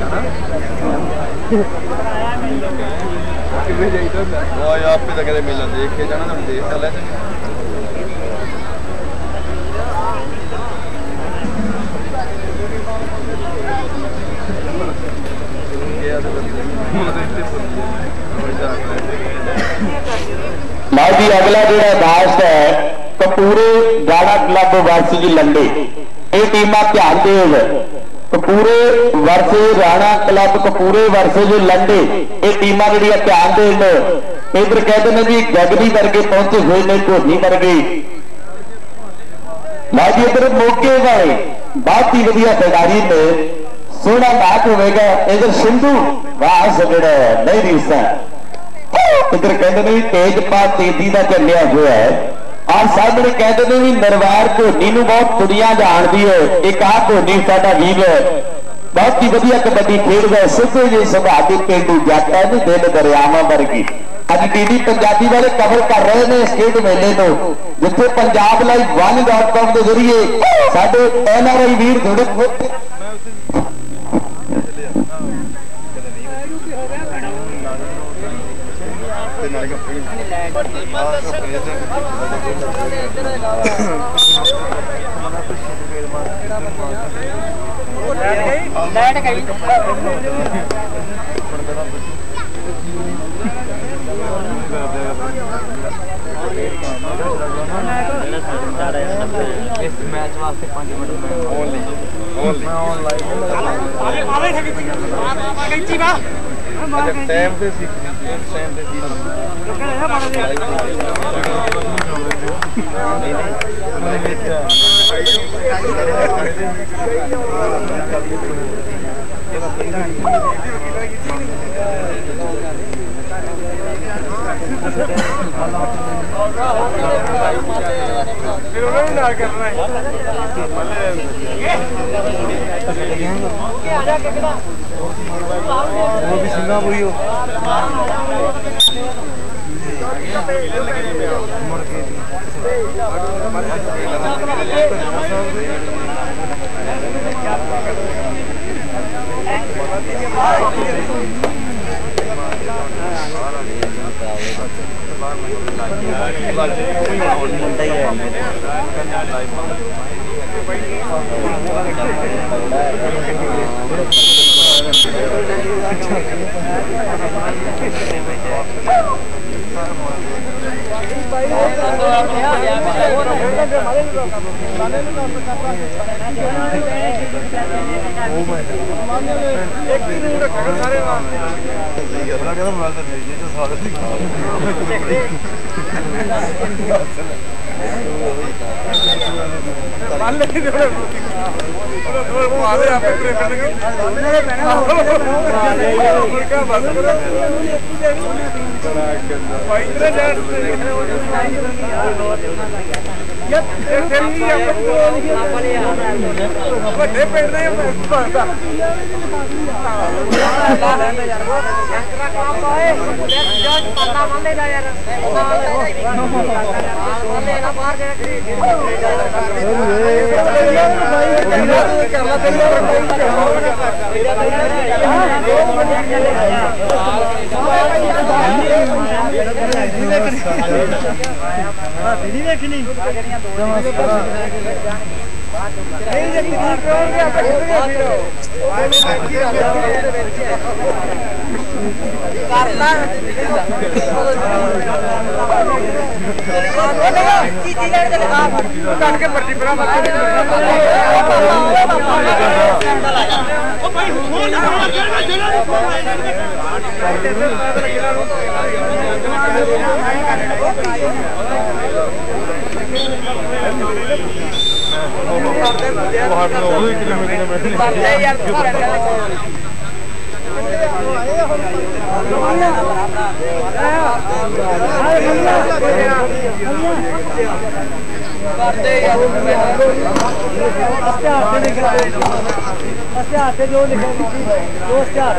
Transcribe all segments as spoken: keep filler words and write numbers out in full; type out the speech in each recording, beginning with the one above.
आप तो कदे मेला देख के जाना तुम देख चले लो जी अगला जो मैच है कपूरे गाड़ा क्लब वर्सेज लंडे ये टीमां ध्यान देव Kapure versus Rana club Kapure versus Lande ये टीमां जिहड़ियां ध्यान देव इधर कहते हैं जी गगनी वर्गे पहुंचे हुए ने धोनी वर्गे लो जी इधर मोगे वाले बहुत ही वधिया खिडारी ने सोहना मैच होगा इधर सिंधु वाह सगड़ा नहीं रीसा इधर कहते हैं तेजपाल तेजी का चलिया हुआ है और सामने कहते हैं भी नरवार धोनी बहुत दुनिया जानती है एक आ धोनी साडा वीर बहुत ही वधिया कबड्डी खेलता है सिद्धे जी सुभाव के पेंडू जाता है दिल दरियावां वर्गी अज टीवी पंजाबी वाले कवर कर रहे हैं इस खेड मेले को जिथे Punjab live one dot com के जरिए साडे एन आर आई वीर जुड़े इस मैच वास्ते पांच मिनट में ओनली ओनली मैं ऑनलाइन अरे अरे टाइम से सीखनी टाइम से सीखनी फिर उन्होंने ना करना है वो भी सिंगापुरी हो जो लिखा जो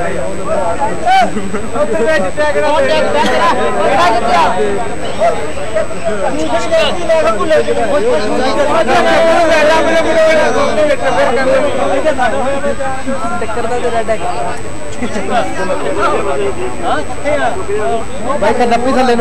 भाई नब्बे थले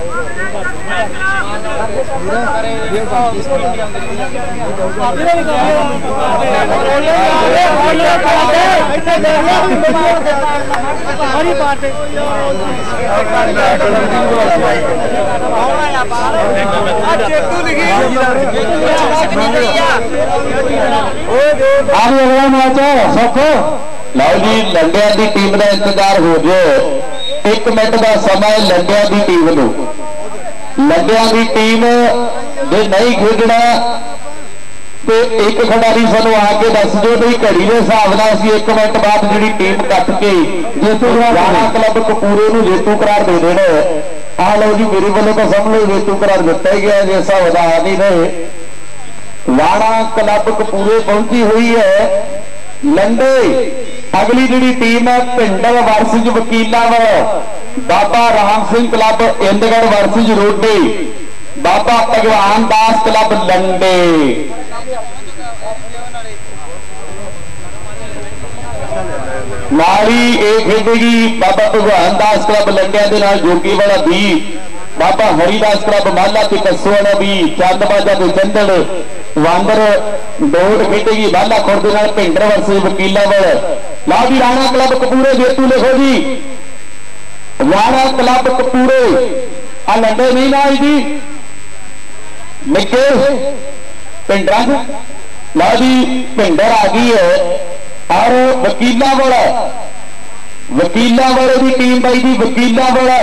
लो जी लंडिया की टीम का इंतजार हो जाए एक मिनट का समय लंडिया की टीम को लंडिया की टीम जे नहीं खेडना तो एक खिडारी सानू आके दस दो भी घड़ी के हिसाब से असीं एक मिनट बाद जी टीम कट के जेतू राणा क्लब कपूरे नूं जेतू करार दे देना आ लो जी मेरे वालों तो समझ लो जेतू करार दिता ही गया जिस हिसाब का आ नहीं रहे राणा क्लब कपूरे पहुंची हुई है लंडे अगली जी टीम है भिंडल वर्सेज वकीलां बाबा राम सिंह क्लब इंदगढ़ वर्सेज रोडे बाबा भगवान दास क्लब लंडे नाली ये खेडेगी बाबा भगवान दास क्लब लंडिया के नाल जोगी वाला भी बाबा हरिदास क्लब माला ते कस्सो वाला भी चंदबाजा ते चंदड़ वांदर दौड़ खेडेगी माला खुर्द नाल भिंडर वर्सेज वकीलां वाला ला भी राणा क्लब कपूरे जेतू लिखो जी राणा क्लब कपूरे आ लंडे नहीं ना जी निके भिंडर ला जी भिंडर आ गई है और वकीलां वाला वकीलां वाले की टीम भाई जी वकीलां वाला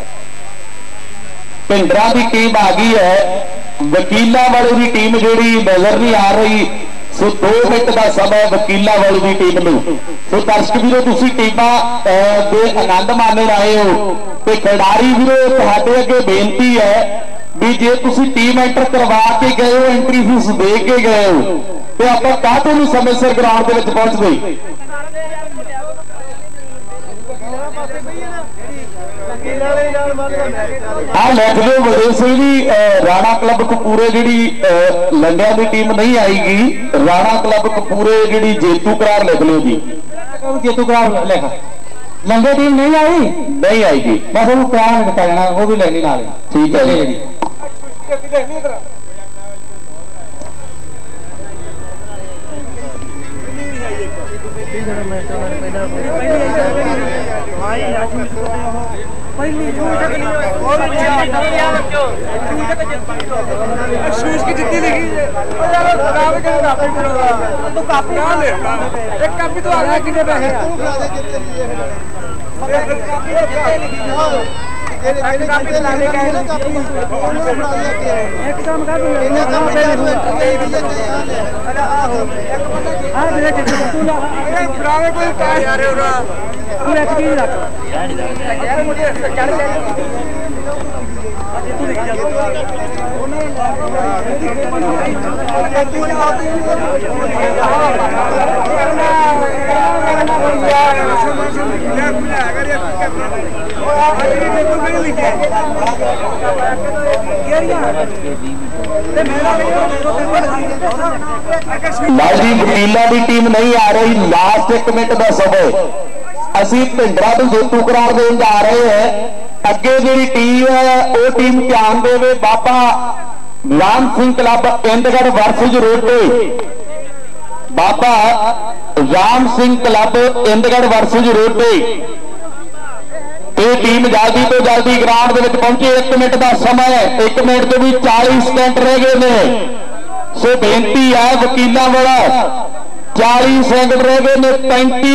भिंडरा की टीम आ गई है वकीलां वाले की टीम जिहड़ी नजर नहीं आ रही सो दो मिनट का समय वकीलां वाली की टीम नूं सो दर्शक वीरो तुसीं टीमां दे आनंद माणन आए हो ते खिडारी वीरो तुहाडे अगे बेनती है भी जे तुसीं टीम एंटर करवा के गए हो एंट्री फीस दे के गए हो तो आपां काहतों नहीं समय सिर ग्राउंड दे विच पहुंच गए आ लिख लो वडेर सिंह जी राणा क्लब कपूरे जी लंडिया की टीम नहीं आएगी राणा क्लब कपूरे जी जेतू करार लिख लो जी जेतू करार लिख लंडे टीम नहीं आई नहीं आएगी बस वो करार लिखा जाना वो भी लेनी नाल ठीक है जी शूज की जितनी लिखी तो काफी एक काफी तो आगे कितने पैसे लाजी वकीला की टीम नहीं आ रही लास्ट एक मिनट का समय असी भिंडरा को जेतू करार देन जा रहे हैं अगे जी टीम है वो टीम ध्यान देवे Baba Ram Singh club Indgarh versus Rode Baba Ram Singh club Indgarh versus Rode team जल्दी तो जल्दी ग्राउंड में पहुंचे एक मिनट का समय एक मिनट के भी चालीस सेकंड रह गए ने सो बेनती है वकीलों वाला चालीस सेकंड रह गए ने पैंती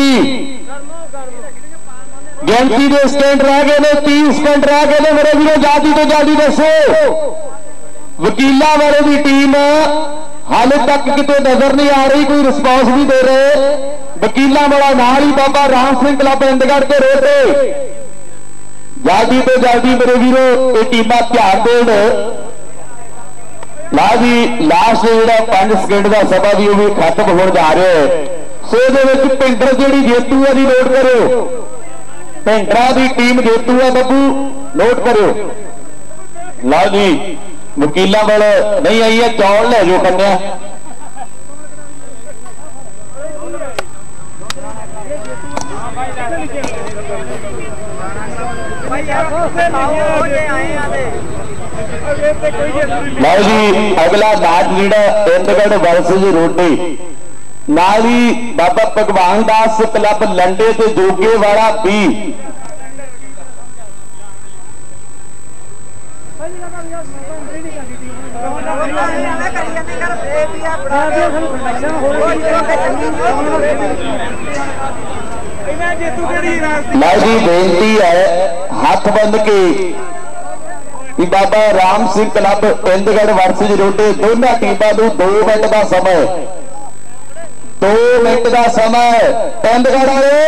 गिनती के सेकंड रह गए ने तीस सेकंड रह गए ने मेरे वीरों जल्दी तो जल्दी दसो वकीलों वाले की टीम हाले तक कितने नजर नहीं आ रही कोई रिस्पॉन्स नहीं दे रहे वकीलों वाला नाल ही बाबा राम सिंह क्लब इंदगढ़ के रोड जल्दी तो जल्दी मेरे वीरों ये टीम ध्यान देन ला जी लास्ट जो पांच सेकंड का सभा भी भी खत्म हो जा रहा है। सो भिंडर जी जेतू है नोट करो, भिंडरा की टीम जेतू है बब्बू नोट करो। ला जी वकीलों वाले नहीं आई है, चौल ले जाओ कन्या। लो जी अगला मैच जीड़ा इंदगढ़ वर्सेस रोटी नाली बाबा भगवान दास क्लब लंडे ते जोगे वाला बी। लो जी बेनती है हाथ बंद के बाबा राम सिंह क्लब इंदगढ़ वर्सेस रोटे दोनों टीमों को दो मिनट का समय, दो मिनट का समय। इंदगढ़ वाले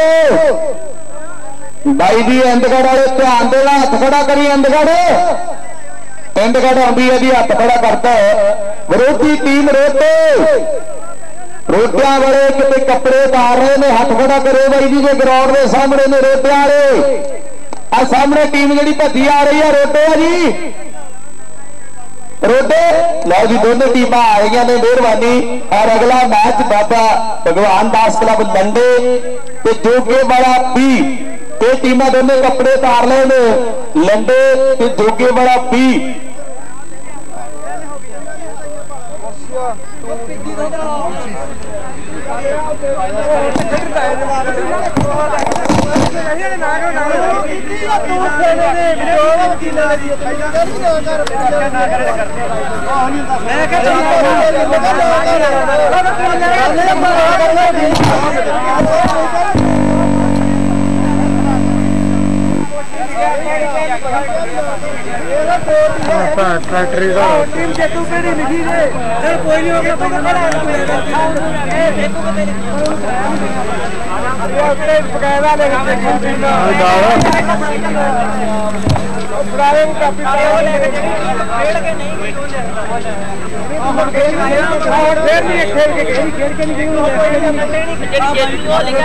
भाई जी इंदगढ़ वाले ध्यान देना, हाथ खड़ा करी। इंदगढ़ इंदगढ़ आती है जी, हाथ खड़ा करता है। विरोधी टीम रोटे रोटियां वाले कितने कपड़े उतार रहे ने, हाथ खड़ा करो भाई जी जो ग्राउंड के सामने ने रोटियां वाले। आ सामने टीम जी भजी आ रही है रोटे जी, रोटे। लो जी दोनों टीम आ रही ने, मेहरबानी। और अगला मैच बाबा भगवान दास क्लब लंडे ते जोगे वाला बी, ये टीम दोनों कपड़े उतार ले ने, लंडे ते जोगे वाला बी। फैक्ट्री का टीम जेतू केड़ी लिखी जे चल कोई नहीं हो गया तो खड़ा है जेतू को तेरी अरे बकायदा ले पुराने काफी लेके खेल के नहीं फिर नहीं खेल के खेल खेल के नहीं जेडी जेडी को लेकर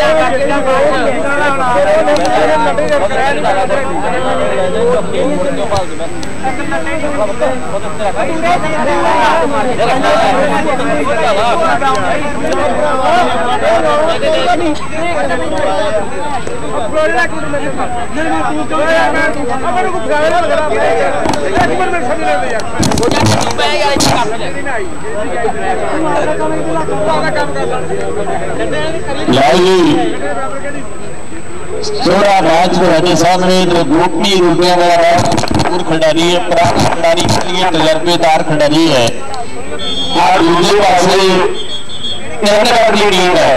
सोलह मैच के सामने जो गोपी रुपया वाला और खिडारी है, पुराना खिडारी के लिए तजर्बेदार खिडारी है। और दूसरे पासे की टीम है।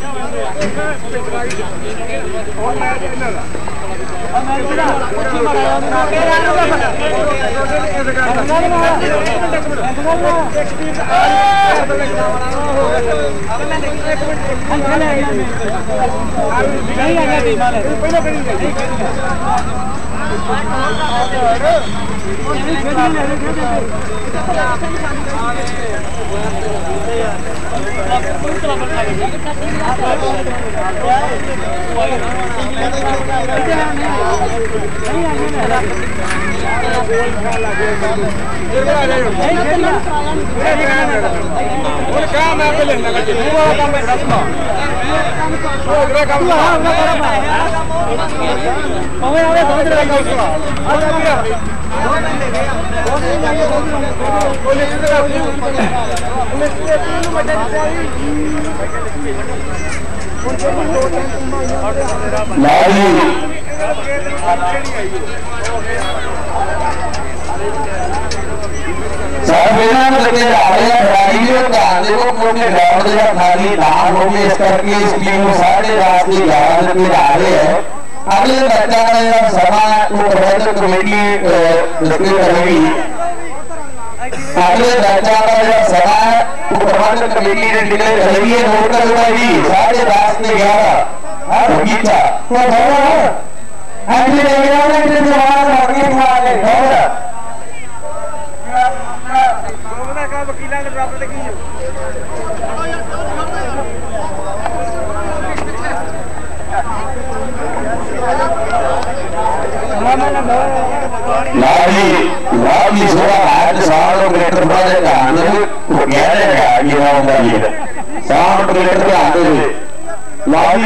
अगले बच्चा का सभा प्रबंधक कमेटी करेगी। अगले बच्चा का सभा प्रबंधक कमेटी ने डिक्लेयर करेगी। नोट करूंगा जी साढ़े दस से ग्यारह बगीचा तो अगले ग्यारह के बाद आगे लाभी लाभी सोलह आठ साल ऑपरेटर वाले ध्यान दे वो कह रहे हैं आगे ना होगा ये साल ऑपरेटर ध्यान दे लाभी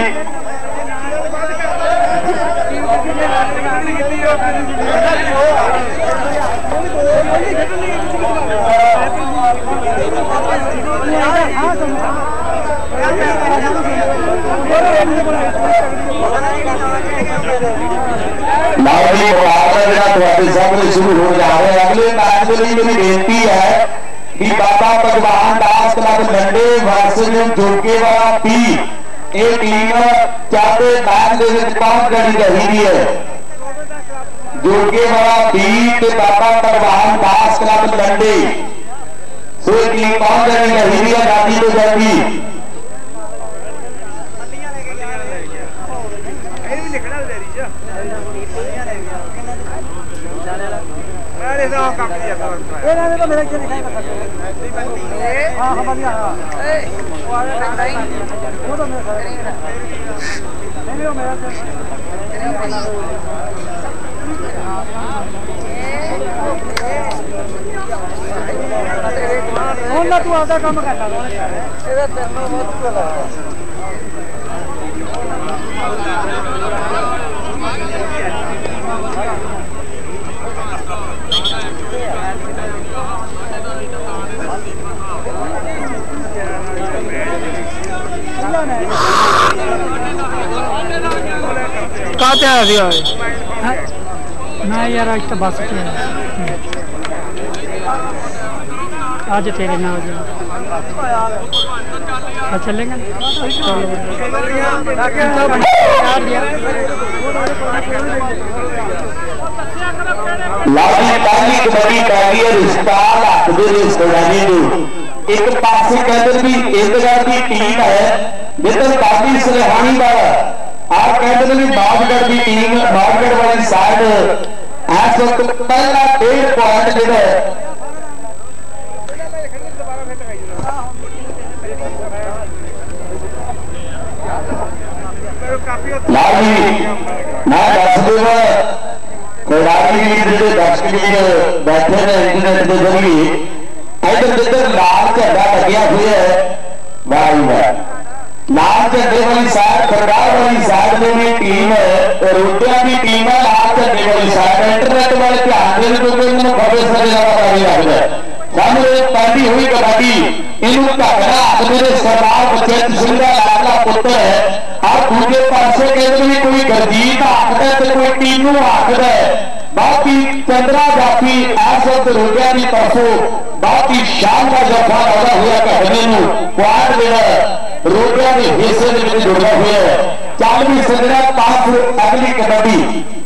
लाभी मुकाबला सामने शुरू हो जा रहा है। अगले मैच के लिए मेरी बेनती है कि बाबा भगवान दास क्लब लंडे वर्सेस जोगे वाला पी ये टीम चाहते मैच के पहुंच गई रही है। जोगे वाला पी ते बाबा भगवान दास क्लब लंडे सो टीम पहुंच गई रही है जाती तो जाती तू आपका काम करना कहते हैं मैं यार आज तो बस पे आज तेरे ना हो जाए चलेंगे लाभी पहली कबड्डी पैगी है रिश्तेदार आखदे रिश्तेदारी नूं एक पासे कहते भी इंदगढ़ की टीम है जिधर काफी सलेहानी का आप कहते भी बाबगढ़ की टीम बाबगढ़ वाली साइड इस वक्त पहला डेढ़ पॉइंट जो है लाभी मैं दस देव खिलाड़ी जो दर्शक बैठे ने इंटरनेट के जरिए इधर जिधर लाल झंडा लगे हुए है वाह वाह लाल झंडे वाली साइड खरगार वाली साइड में भी टीम है रोटियां की टीम है लाल झंडे वाली साइड इंटरनेट वाले ध्यान देने क्योंकि इन्होंने खबर से ज्यादा पानी लगता है सामने पहली हुई कबड्डी इन्हों घगरा मेरे सरदार बचेत सिंह का लाडला पुत्र है और दूसरे पासे कहते भी कोई गरजीत आखद है तो कोई टीनू आखद है बाकी चंद्रा जाती इस वक्त रोटियां की तरफों बहुत ही शान का जफा लगा हुआ घटने क्वाड जो रोटियां के हिस्से में जुड़ा हुआ है चल भी सजना पांच अगली कबड्डी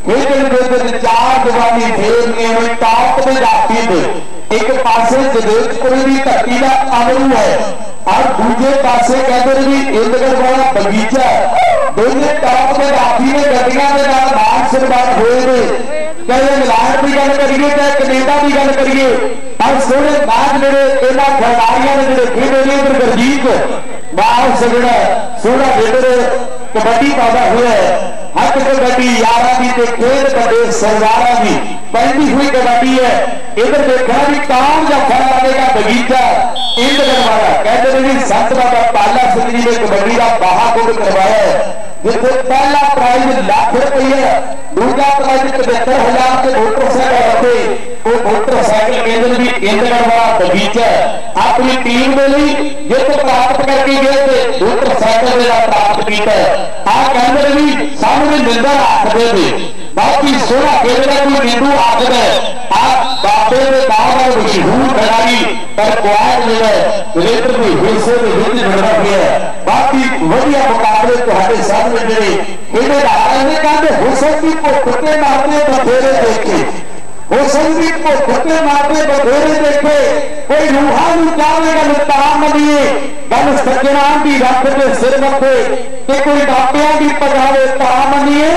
खेल चार जवानी फेर टॉप में जाती है एक पासे जदेवपुर की धरती का अमरू है और दूसरे पासे कहते भी इंदगढ़ वाला बगीचा दोनों टॉप में जाती ने गड्डियां के नाल मान सम्मान होए ने चाहे इंग्लैंड की गल करिए चाहे कनेडा की गल करिए और सोने मैच मेरे इन्होंने खिलाड़ियों ने जो खेले ने इधर गरजीत बाहर सगड़ा सोलह लीटर कबड्डी पैदा हुआ है हक कबड्डी यारा की खेल बड़े सरदारा की पहली हुई कबड्डी है इधर देखा भी काम जफा लगेगा बगीचा इंदगढ़ वाला कहते हैं संत बाबा पाला सिंह जी ने कबड्डी का महाकुंभ करवाया है जिससे पहला प्राइज लाख रुपये दूसरा प्राइज पचहत्तर हजार के मोटरसाइकिल रखे वो मोटरसाइकिल केंद्र भी इंदगढ़ वाला बगीचा अपनी टीम के लिए जित प्राप्त करके गए थे मोटरसाइकिल प्राप्त किया आ कहते भी सामने निंदा आखते थे बहुत ही सोहना खेलना कोई नींबू आखद है आप बाबे के नाम मशहूर खिलाड़ी पर क्वाड जो है रेटर के हिस्से में हिट जुड़ा हुआ है बाकी वधिया मुकाबले तुम्हारे सामने जो खेले ने कहते हुसैन की कुत्ते मारते बथेरे देखे हुसैन की कुत्ते मारते बथेरे देखे कोई रूहा चाहे गल ताम मनिए गल सज्जना की रख के सिर मथे कोई बापिया की पजावे ताम मनिए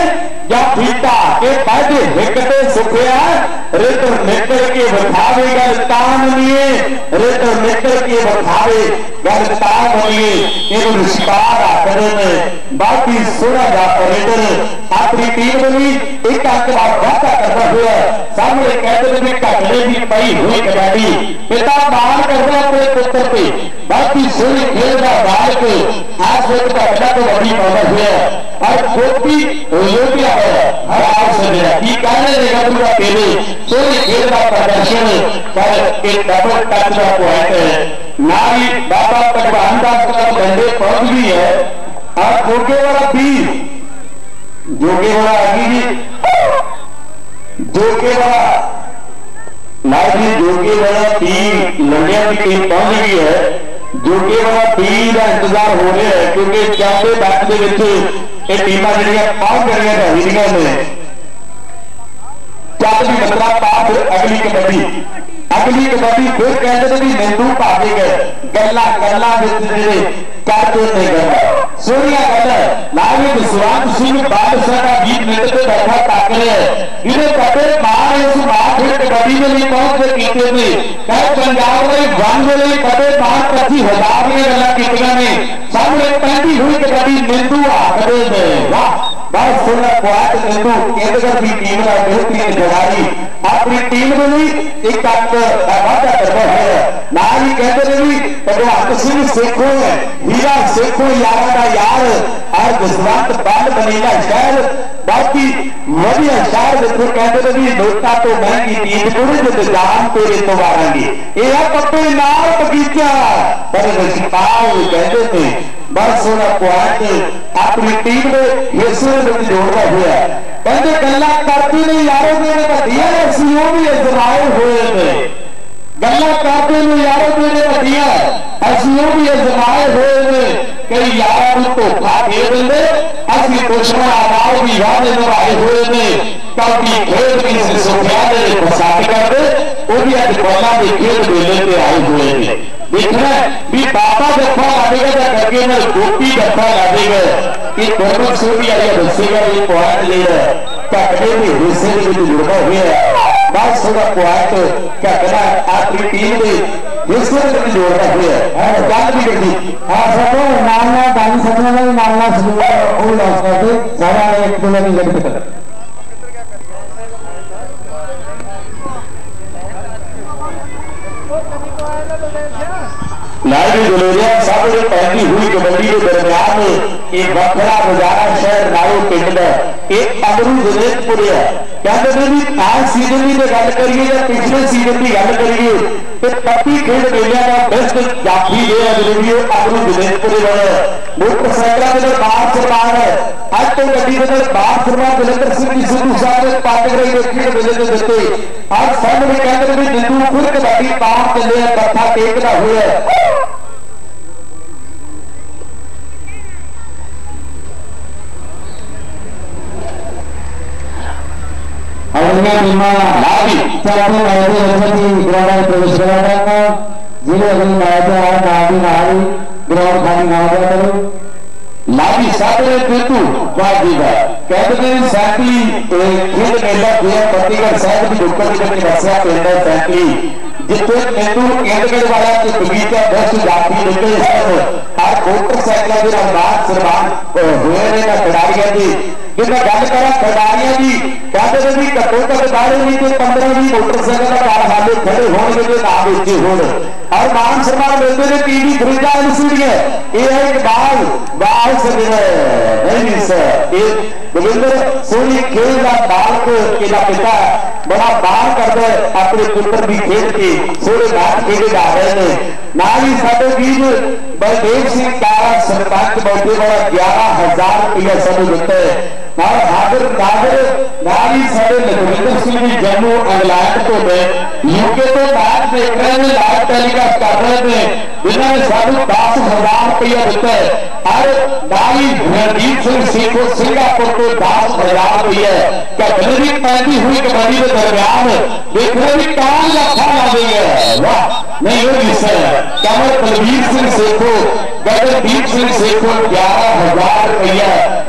या फीता के पैदे हिकते सुखिया रित निकल के बखावे गल तान लिए रित निकल के बखावे गल तान लिए इन शिकार आखिर में बाकी सोलह का रेडर अपनी टीम में भी एक अंक बाद वादा करता हुआ सामने कहते में घटने की पई हुई कबड्डी पिता मान करता अपने पुत्र पे बाकी सोलह खेल का बालक आज वो घटना को बड़ी पावर हुआ और कोटी योग्य है हर आवश्यक है ये कहने देगा पूरा पहले सोलह खेल का प्रदर्शन पर एक डबल टच का पॉइंट है नारी बाबा पटवान दास का डंडे पहुंच भी है और जोगे वाला भी जोगे वाला अभी जोगे वाला नारी जोगे वाला टीम लड़िया की टीम पहुंच गई है जोगे वाला टीम का इंतजार हो रहा है क्योंकि चाहते बैट के टीम जड़िया पहुंच गई हीरिया में चल भी बंदा पास अगली कबड्डी अगली कबड्डी फिर कहते भी निंदू भागे गए गल्ला गल्ला करते नहीं करना सोनिया गल नावी विश्वास सिंह बादशाह का गीत मिनट पे बैठा ताक रहे हैं इन्हें कटे मार इस बात फिर कबड्डी में नहीं पहुंच के कीते थे कहे पंजाब में वन में कटे मार पच्चीस हजार में गला कीतियां ने सामने पहली हुई कबड्डी निंदू आखदे ने वाह बहुत सुंदर क्वाट निंदू केंद्र की टीम का बेहतरीन खिलाड़ी अपनी टीम में भी एक वादा करता है ना ही कहते भी भगवंत सिंह सेखो है हीरा सेखो यार का यार और जसवंत बल बनीला शहर बाकी वधिया शहर जिथे कहते भी नोटा तो महंगी चीज थोड़ी जिते जान तेरे तो मारांगे यह पत्ते नाल बगीचा पर रशिपाल कहते थे बड़ा सोना पॉइंट अपनी टीम के हिस्से में जोड़ता हुआ कहते गल्ला करती नहीं यारों मेरे वधिया असीं भी अजमाए हुए ने गल्ला करते नहीं यारों मेरे वधिया असीं भी अजमाए हुए ने कई यार धोखा दे देंगे असली दुश्मन आवाज भी वादे निभाए हुए ने कभी खेल की सुखिया ने पसंद कर दे वो भी अज बॉला के खेल मेले पे आए हुए ने देखना भी बाबा जफा लादेगा या करके ना गोपी जफा लादेगा ये दोनों सूरी आई दसेगा ये पॉइंट ले रहा है कटे भी हिस्से में जुड़ना हुआ है बहुत सोना पॉइंट कटना अपनी टीम के हिस्से में जोड़ना हुआ है गल भी करती हाँ सब नाम ना गाली समझने वाली नाम ना सुनना वो लॉस करते सारा एक दूसरे की लड़की कर नारी जलोरिया सामने पहली हुई कबड्डी के दरमियान एक वखरा नजारा शहर नारो पिंड का एक अमरू जनेतपुर है कहते भी आज सीजन की गल करिए या पिछले सीजन की गल करिए तो पत्ती खेल मेलिया का बेस्ट जाफी जो है जरूरी अमरू जनेतपुर मोटरसाइकिल के बाहर सरकार है अज तो गड्डी के बाहर सरकार जलंधर सिंह जी सिद्धू साहब ने पार्टी रही खेल मेले के दिते आज सामने कहते भी निंदू फिर कबड्डी पार चले मत्था टेकना हुआ है प्रवेश कराना जिले अगली ग्राउंड खाली ना करो लाभी साधरे केतु वाजीगा कहते हैं सैकली खेल मेला हुआ फतेहगढ़ साहब की दुकान के बसा पेंडा सैकली जिथे केतु केंद्रगढ़ वाला के बगीचा बस जाती निकले सब हर मोटरसाइकिल के रफ्तार सरमान हुए ने ना खिलाड़ियों की जो मैं गल करा खिलाड़ियों की कहते हैं भी घट्टो घट बारह भी तो पंद्रह भी मोटरसाइकिल का कार हाले खड़े होंगे जो ना बेचे हो और मान सम्मान मिलते हैं टीवी खरीदा एलसीडी है ये है एक बाल बाल से नहीं सर ये गोविंदर सोनी खेल का बाल को केला पिता बड़ा बाल कर दे अपने पुत्र भी खेल के सोरे मैच खेले जा रहे हैं ना ही साढ़े बीज बलदेव सिंह कारा सरपंच बैठे बड़ा ग्यारह हजार रुपया सब देते और हाजिर नागर नारी साढ़े लखविंदर सिंह भी जम्मू इंग्लैंड तो में यूके तो मैच देख रहे हैं लाइव टेलीकास्ट कर रहे थे जिन्होंने साढ़े दस हजार रुपया देते और नारी रणजीत सिंह सीखो सिंगापुर को दस हजार रुपया घटने की पैदी हुई कबड्डी के दरमियान देखने भी कौन लखा ला देंगे वाह नहीं होगी सर कमर बलबीर सिंह सेखो गगनदीप सिंह सेखो ग्यारह हजार रुपया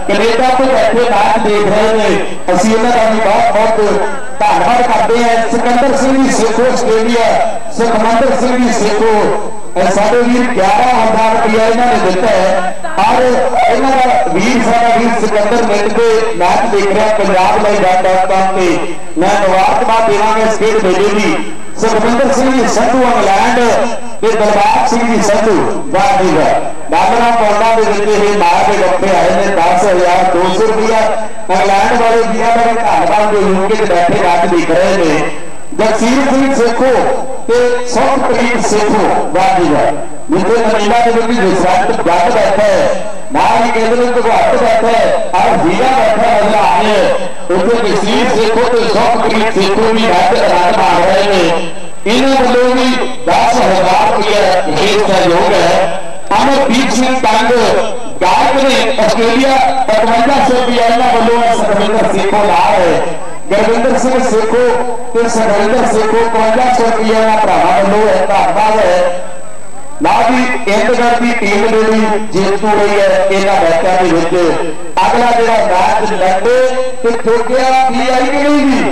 कनेडा तो बैठे मैच देख रहे हैं असं इन्होंने भी बहुत बहुत धन्यवाद करते हैं। सिकंदर सिंह जी सेखो आस्ट्रेलिया, सुखमंदर सिंह जी सेखो साढ़े वीर ग्यारह हजार रुपया इन्होंने दिता है और इन्होंने वीर सारा वीर सिकंदर मिल के मैच देख रहे हैं पंजाब लाइव डॉट कॉम पे। मैं मुबारकबाद देवांगा इस खेल मेले की। सुखविंदर सिंह जी संधू इंग्लैंड के दलबाग सिंह जी संधू वाह डालरा पौंडा के मार के गप्पे आए हैं दस हजार दो सौ रुपया इंग्लैंड वाले जिला का धन्यवाद जो यूके से बैठे मैच देख रहे हैं। जगसीर सिंह सेखो सौप्रीत सेखो वाह जिसे मनीला के रिजल्ट गल बैठा है नाल ही कहते हैं घट बैठा है और हीरा बैठा नजर आ रहे हैं उसे जगसीर सेखो तो सौप्रीत सेखो भी मैच रन मार रहे हैं। इन्होंने वालों भी दस हजार रुपया विशेष सहयोग है। अमरदीप सिंह कंग गायक ने आस्ट्रेलिया पचवंजा सौ रुपया इन्होंने वालों सुखविंदर सेखो ला है। गुरविंदर सिंह सेखो तो सुखविंदर सेखो पचवंजा सौ रुपया भरावां वालों धन्यवाद है। ना भी इंदगढ़ की टीम जी जीतू रही है इन्होंने मैचों के अगला जो मैच लड़े तो जोगिया भी आई कि नहीं भी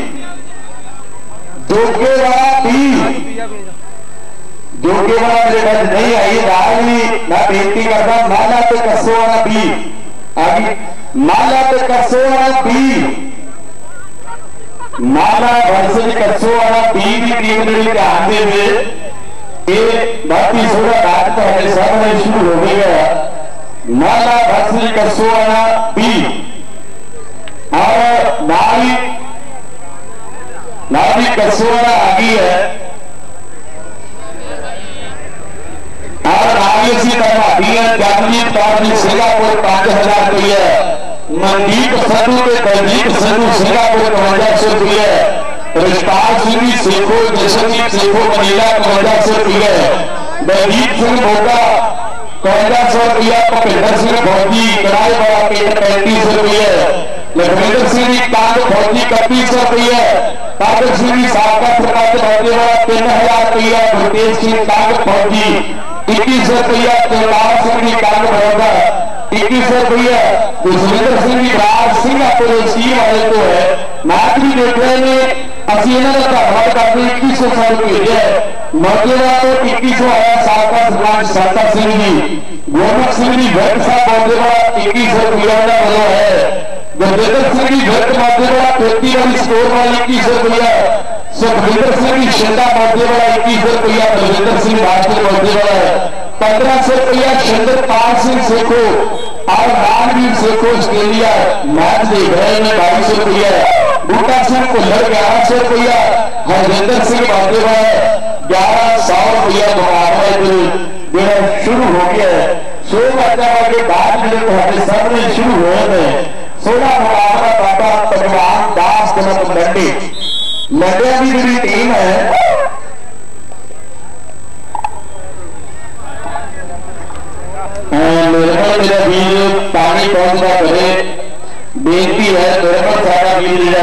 जोगे वाला भी जोगे वाला मेरे मैच नहीं आई राज भी मैं बेनती करता माला तो कसो वाला भी आगे माला तो कसो वाला भी माला वर्ष कसो वाला बी की टीम जी ध्यान दे ये बाकी सोलह मैच तो हमारे सामने शुरू हो गया है। माला वर्ष कसो वाला बी और नारी नारी कसो वाला आगे है और नारी इसी तरह आगे है। जगजीत कौर सिंगापुर पांच हजार रुपये मनदीप संधू के बलदीप संधू सिंगापुर कवंजा सौ रुपये रिश्तार सिंह सेखो जसनजीत सेखो मनीला कवंजा सौ रुपये बलदीप सिंह मोगा कवंजा सौ रुपया भुपिंदर सिंह फौजी किराए वाला पिंड पैंतीस रुपये लखविंदर सिंह कंग फौजी इकतीस सौ रुपये कादर सिंह साबका सरपंच फौजी वाला तीन हजार रुपया गुरतेज सिंह कंग फौजी इक्कीस सौ रुपया चौलार सिंह कंग बड़ौदा इक्कीस सौ रुपया सुखविंदर सिंह राज सिंगापुर टीम वाले को है। मैच भी देख रहे हैं असं इन्होंने धन्यवाद करते इक्कीस सौ साल भेजे मौजूदा तो इक्कीस सौ आया साबका सरपंच शांता सिंह जी गोरख सिंह जी भट्ट साहब मौजूदा इक्कीस सौ रुपया वालों है। गुरविंदर सिंह जी भट्ट मौजूदा खेती वाली स्टोर वाली इक्कीस सौ रुपया सुखविंदर सिंह जी शिंदा मौजूदा इक्कीस सौ रुपया बलविंदर सिंह बादल मौजूदा पंद्रह सौ रुपया चंद्रपाल सिंह सेखो और रामवीर सेखो आस्ट्रेलिया मैच देख रहे हैं बाईस सौ रुपया बूटा सिंह भुल्लर ग्यारह सौ रुपया हरजिंदर सिंह मौजूदा ग्यारह सौ रुपया मुकाबला जो शुरू हो गया है। सौ मैचों के बाद जो हमारे सामने शुरू हुए हैं सोलह मुकाबला बाबा भगवान दास कनक लंडे लंडिया की जी टीम है मेरा वीर पानी पहुंचता करे बेनती है मेरा सारा वीर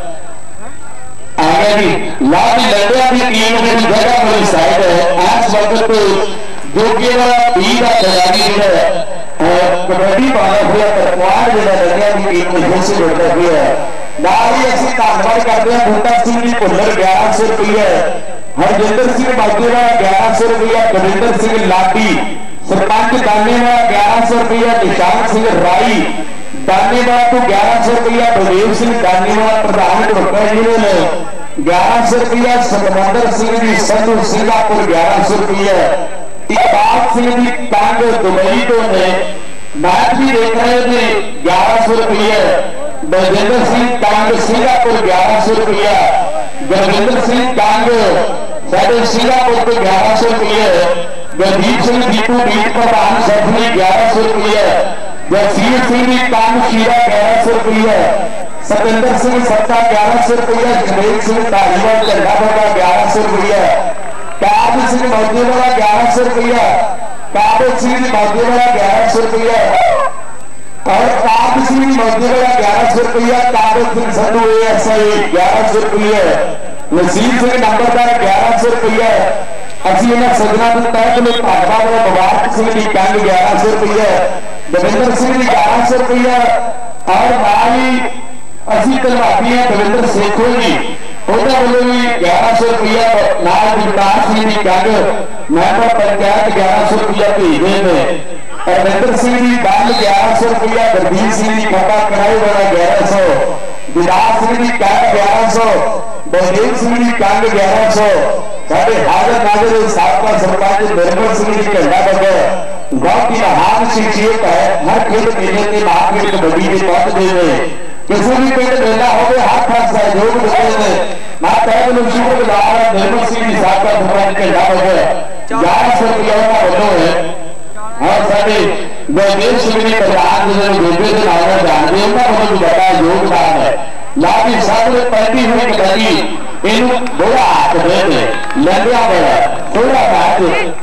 आगे जी लाभ लंडिया की टीम की जगह मेरी साइड है इस वक्त जोगे वाला बी का खिलाड़ी है कबड्डी पाना हुआ पकवान जो लंडिया की टीम में फिर से जुड़ता हुआ है। नाल ही असं धन्यवाद करते हैं बूटा सिंह जी भुल्लर ग्यारह सौ रुपये हरजिंदर सिंह मौजूदा ग्यारह सौ रुपया गुरविंदर सिंह लाडी सरपंच दानेवाला ग्यारह सौ रुपया निशान सिंह राई दानेवाला को ग्यारह सौ रुपया बलदेव सिंह दानेवाला प्रधान ढोका जिले ने ग्यारह सौ रुपया सुखमंदर सिंह जी संधू सिंगापुर ग्यारह सौ रुपया इकबाल सिंह जी कंग दुबई तो ने मैच भी देख रहे थे ग्यारह सौ रुपये बलजिंदर सिंह कंग सिंगापुर ग्यारह सौ रुपया गुरविंदर सिंह कंग साढ़े सिंगापुर को ग्यारह सौ रुपये गंदीप सिंह दीपू बीट प्रधान सफली ग्यारह सौ रुपये जगसीर सिंह जी कंग शीरा ग्यारह सौ रुपये सतेंद्र सिंह सत्ता ग्यारह सौ रुपये जमेल सिंह धारीवाल झंडा बड़ा ग्यारह सौ रुपये काब सिंह मौजूदा ग्यारह सौ रुपये काबल सिंह मौजूदा ग्यारह सौ रुपये और काब सिंह मौजूदा ग्यारह सौ रुपया काबल सिंह संधू एस आई ग्यारह सौ रुपये नसीब सिंह नंबरदार ग्यारह सौ रुपये असं इन्हें सजना को तहत में धन्यवाद मुबारक सिंह जी कंग ग्यारह सौ रुपये दविंदर सिंह जी ग्यारह सौ रुपया और नाल ही असी तलवादी हैं दविंदर सेखो जी उन्होंने वालों भी ग्यारह सौ रुपया नाल विकास जी की कंग मैंबर पंचायत ग्यारह सौ रुपया भेजे ने रविंदर सिंह जी गल ग्यारह सौ रुपया गुरदीप सिंह जी खपा कराई वाला ग्यारह सौ विराज सिंह जी कंग ग्यारह सौ बलदेव सिंह जी कंग ग्यारह सौ साढ़े हाजर नाजर साबका सरपंच निर्मल सिंह जी झंडा बगैर बहुत ही महान शख्सियत है। हर खेल मेले के महाखेल कबड्डी के पहुंचते हुए किसी भी पिंड मेला हो हाथ हाथ सहयोग देते हैं मैं तय शुक्रगुजार निर्मल सिंह जी साबका सरपंच झंडा बगैर ग्यारह सौ रुपया वालों है और साढ़े बलदेव सिंह जी प्रधान जो बेबे के नाम जानते हैं उन्होंने भी बड़ा योगदान है। लाभी सामने पहली हुई कबड्डी इन बुरा हाथ दे लंबिया बड़ा थोड़ा मैच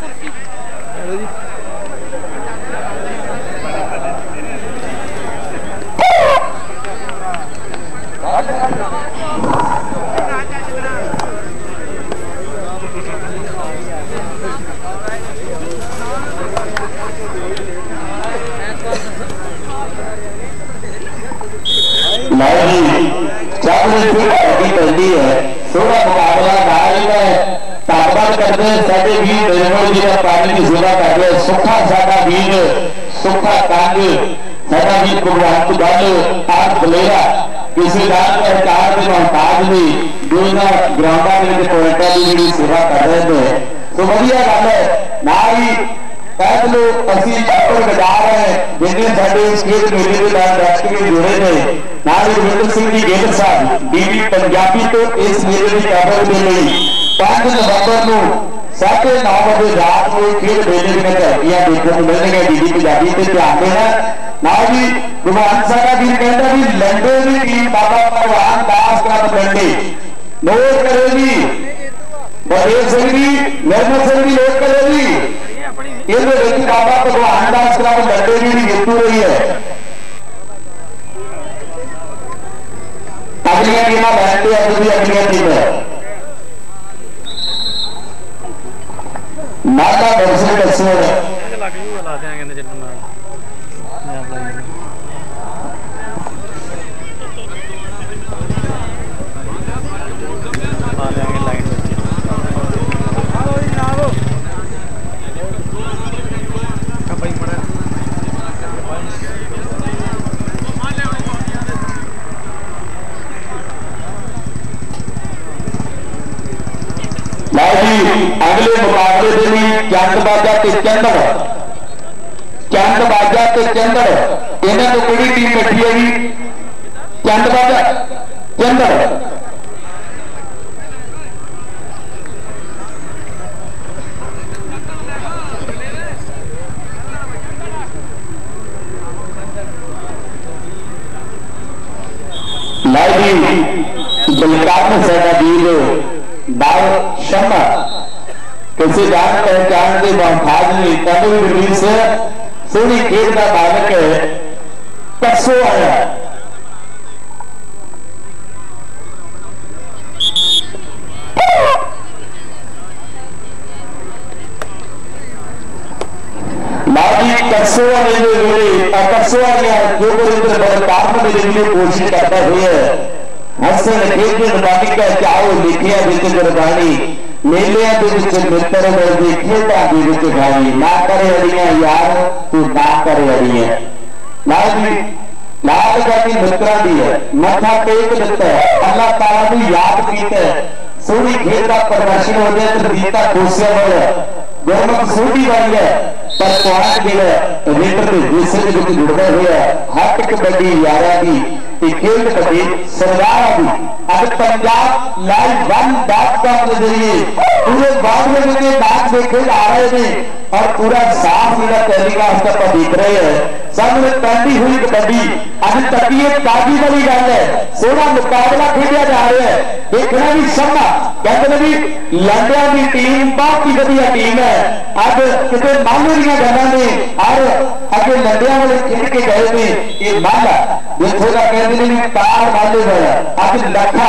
पैदी है थोड़ा मुकाबला ताकत करते साढ़े भी निर्मल जी का पानी की सेवा कर रहे सुखा साडा वीर सुखा कंग साडा वीर भगवंत गल आठ बलेरा किसी रात सरकार के मोहताज भी दोनों ग्राउंडा के पॉइंटा की जी सेवा कर रहे हैं तो वधिया गल है ना ही कह लो असं चक्कर बजा रहे हैं जिन्हें साढ़े खेल मेले के नाल दर्शक के जुड़े ने नाल रविंदर सिंह जी गिल साहब डीवी पंजाबी तो इस मेले की कवरेज के लिए पांच नवंबर को साढ़े नौ बजे रात को खेल मेले की धरतियां देखने को मिलने डीवी पंजाबी से ध्यान देना ना जी भगवान साहब भी कहता भी लंडे की टीम बाबा भगवान दास का लंडे नोट करे जी बलदेव सिंह जी निर्मल सिंह जी नोट करे जी ये बाबा भगवान दास का लंडे जी जीतू रही है। अगलियां टीमां बैठते हैं अभी अगलियां टीमें नाटा दर्शन दसो अगले मुकाबले के लिए चंद बाजा के चंदड़ चंद बाजा के चंदड़ इन्होंने तो कड़ी टीम बैठी है जी चंद बाजा चंदड़ लाइव बलकार में साडा वीर दाव शर्मा किसी जान पहचान के मोहताज नहीं कभी रिलीज से सोनी खेल का बालक है परसों आया लाजी परसों आने में परसों आया जो कोई बलकार में देने की कोशिश करता हुए हसन खेल की नबानी का चाहो लिखिया बिच गुरबानी मेलिया मित्र देखिए भाई ना करे अड़िया यार तू ना करे अड़िया लाल जाति मित्रा दी है मथा टेक दिता है अल्लाह ताला को याद किया सोनी खेल का प्रदर्शन हो जाए तो दीता कोशिया वाला गुरमुख सोनी वाली है पर पॉइंट जो रीटर के हिस्से के विच जुड़दा होया हट कबड्डी यारा दी खेल कबड्डी सरदार दी अब Punjab live one dot com के जरिए पूरे बावले में मैच देखे जा रहे हैं और पूरा साफ मेरा टेलीकास्ट आप देख रहे हैं सामने पैंती हुई कबड्डी अभी तबीयत ताजी वाली गल है सोना मुकाबला खेलिया जा रहा है देखना भी समझा कहते भी लंडिया की टीम बहुत ही वधिया टीम है अब कितने मालू दी गल्लां ने और अगे लंडिया वाले खेल के गए ने ये माला जिथों का कहते हैं तार वाले होया अब लखा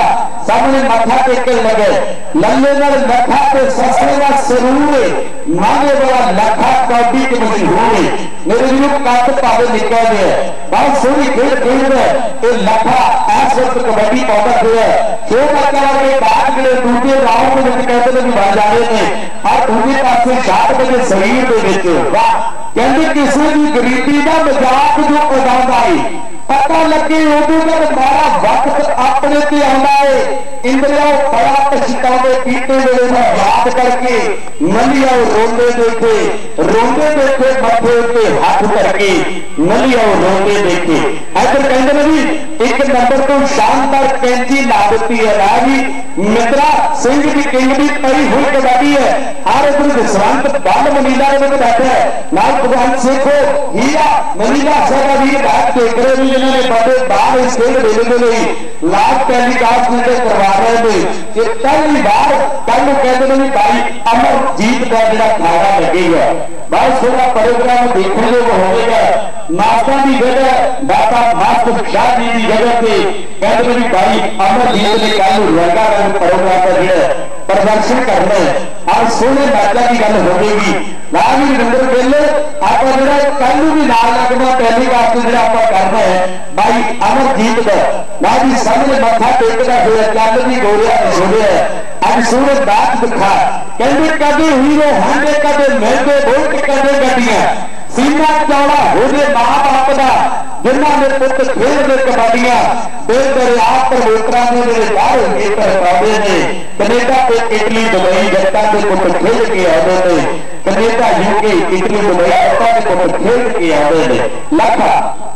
सामने मथा टेकन लगे लल्ले नाल लखा ते ससरे का सरूर मांगे वाला लखा कौडी के मशहूर मेरे लिए काट पावे निकल गए बहुत सोनी खेल खेल रहे ये लखा ऐस वक्त कबड्डी पाता है जो का के बाद के दूसरे राउंड में कहते हैं कि बाजारे में और दूसरे पास सात बजे शरीर दे देते वाह कहते किसी भी गरीबी का मजाक जो उड़ाता है पता लगे उदू तक मारा वक्त अपने ते आंदा है इंद्रिया बड़ा पछतावे पीते वेले दा याद करके नलिया रोंदे देखे रोंदे देखे मथे उत्ते हाथ करके नलिया रोंदे देखे इधर कहंदे ने भी एक नंबर तो शानदार कैंची ला देती है राजी मित्रा सिंह की किंग भी परी हुई कबड्डी है हर इधर जसवंत बल मनीला में बैठे है नाल भगवान सिखो हीरा मनीला सारा भी बात देख रहे भी जिन्होंने बड़े बाहर इस खेल मेले में नहीं लाभ टेलीकास्ट में करवा रहे थे कि पहली बार कल कहते हैं भाई अमरजीत का जो खाना लगेगा बहुत सोना प्रोग्राम देखने को होगा नाश्ता की जगह दाता मास्टर शाह जी की जगह पे कहते हैं भाई अमरजीत ने कल रंगा रंग प्रोग्राम का जो प्रदर्शन करना है और सोने मैचा की गल होगी ना भी नंबर पहले आप जो कल भी नाल लगना टेलीकास्ट जो आप करना है भाई अमरजीत का ना भी सामने मथा टेकता हुआ कल भी गोलिया छोड़े अब सूरज दात दिखा कहते कभी हीरो होंगे कभी मिलते वोट कभी गड्डियां सीना चौड़ा हो गए मां बाप का जिन्होंने पुत खेलते कबड्डियां दिल दरिया प्रमोटरा ने मेरे बाहर खेतर पाते ने कनेडा ते इटली दुबई जट्टा के पुत खेल के आते ने कनेडा यूके इटली दुबई जट्टा के पुत खेल के आते ने लाखा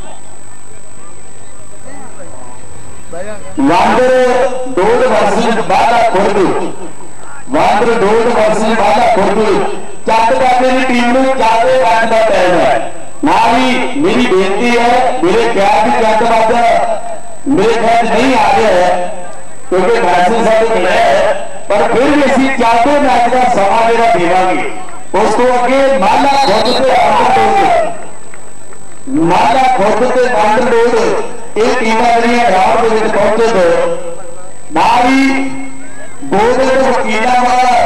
वांदर डोड वर्षित बाला खुर्द वांदर डोड वर्षित बाला खुर्द चक बाबे की टीम में चारे मैच का टाइम है ना भी मेरी बेनती है मेरे ख्याल की चक बाबा मेरे ख्याल नहीं आ रहे हैं क्योंकि मैसेज सारे मिले है पर फिर भी असी चारे मैच का समा जो देवांगे उसको अगे माला खुद से वांदर डोड माला खुद से वांदर डोड ये टीम राउंड में पहुंचे थे ना ही दो दिन वकीलों वाला